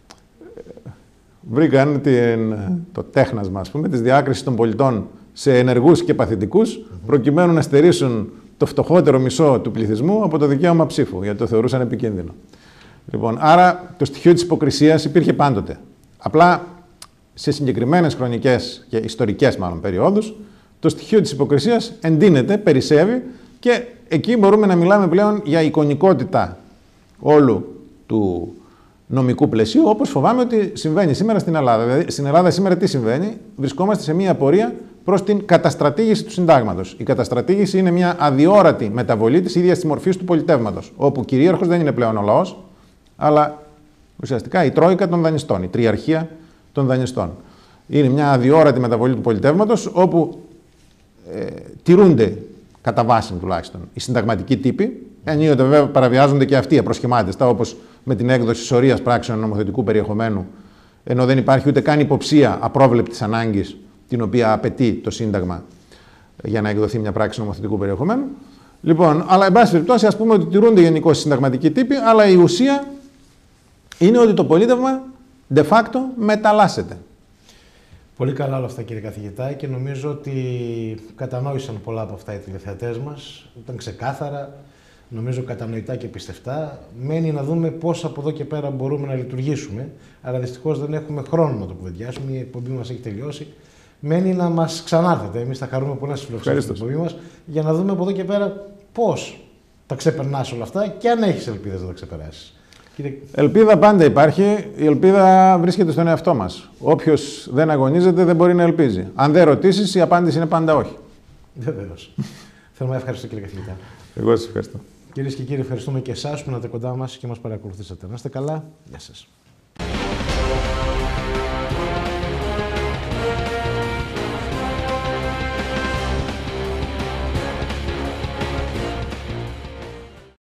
[SPEAKER 2] βρήκαν την, το τέχνασμα, ας πούμε, της διάκρισης των πολιτών σε ενεργούς και παθητικούς, προκειμένου να στερήσουν το φτωχότερο μισό του πληθυσμού από το δικαίωμα ψήφου, γιατί το θεωρούσαν επικίνδυνο. Λοιπόν, άρα το στοιχείο της υποκρισίας υπήρχε πάντοτε. Απλά σε συγκεκριμένες χρονικές και ιστορικές μάλλον περιόδους, το στοιχείο της υποκρισίας εντείνεται, περισσεύει, και εκεί μπορούμε να μιλάμε πλέον για εικονικότητα όλου του νομικού πλαισίου, όπως φοβάμαι ότι συμβαίνει σήμερα στην Ελλάδα. Δηλαδή, στην Ελλάδα σήμερα τι συμβαίνει? Βρισκόμαστε σε μια πορεία προς την καταστρατήγηση του συντάγματος. Η καταστρατήγηση είναι μια αδιόρατη μεταβολή της ίδιας της μορφής του πολιτεύματος, όπου κυρίαρχος δεν είναι πλέον ο λαός, αλλά ουσιαστικά η τρόικα των δανειστών, η τριαρχία των δανειστών. Είναι μια αδιόρατη μεταβολή του πολιτεύματος, όπου ε, τηρούνται κατά βάση τουλάχιστον οι συνταγματικοί τύποι. Ενίοτε βέβαια παραβιάζονται και αυτοί απροσχημάτιστα, όπως με την έκδοση σωρίας πράξεων νομοθετικού περιεχομένου, ενώ δεν υπάρχει ούτε καν υποψία απρόβλεπτης ανάγκης, την οποία απαιτεί το Σύνταγμα για να εκδοθεί μια πράξη νομοθετικού περιεχομένου. Λοιπόν, αλλά εν πάση περιπτώσει, ας πούμε ότι τηρούνται γενικώς οι συνταγματικοί τύποι, αλλά η ουσία είναι ότι το πολίτευμα de facto μεταλλάσσεται.
[SPEAKER 1] Πολύ καλά όλα αυτά, κύριε καθηγητά, και νομίζω ότι κατανόησαν πολλά από αυτά οι τηλεθεατές μας. Ήταν ξεκάθαρα, νομίζω κατανοητά και πιστευτά. Μένει να δούμε πώς από εδώ και πέρα μπορούμε να λειτουργήσουμε. Αλλά δυστυχώς δεν έχουμε χρόνο να το κουβεντιάσουμε. Η εκπομπή μας έχει τελειώσει. Μένει να μας ξανάρθετε. Εμείς θα χαρούμε πολύ να σας φιλοξενήσουμε στην εκπομπή μας, για να δούμε από εδώ και πέρα πώς τα ξεπερνάς όλα αυτά και αν έχεις ελπίδες να τα ξεπεράσεις. Κύριε...
[SPEAKER 2] Ελπίδα πάντα υπάρχει. Η ελπίδα βρίσκεται στον εαυτό μας. Όποιος δεν αγωνίζεται δεν μπορεί να ελπίζει. Αν δεν ρωτήσεις, η απάντηση είναι πάντα όχι.
[SPEAKER 1] Βεβαίως. Θέλω να ευχαριστώ, κύριε καθηγητά.
[SPEAKER 2] Εγώ σας ευχαριστώ.
[SPEAKER 1] Κυρίες και κύριοι, ευχαριστούμε και εσάς που είσαστε κοντά μας και μας παρακολουθήσατε. Να είστε καλά. Γεια σας.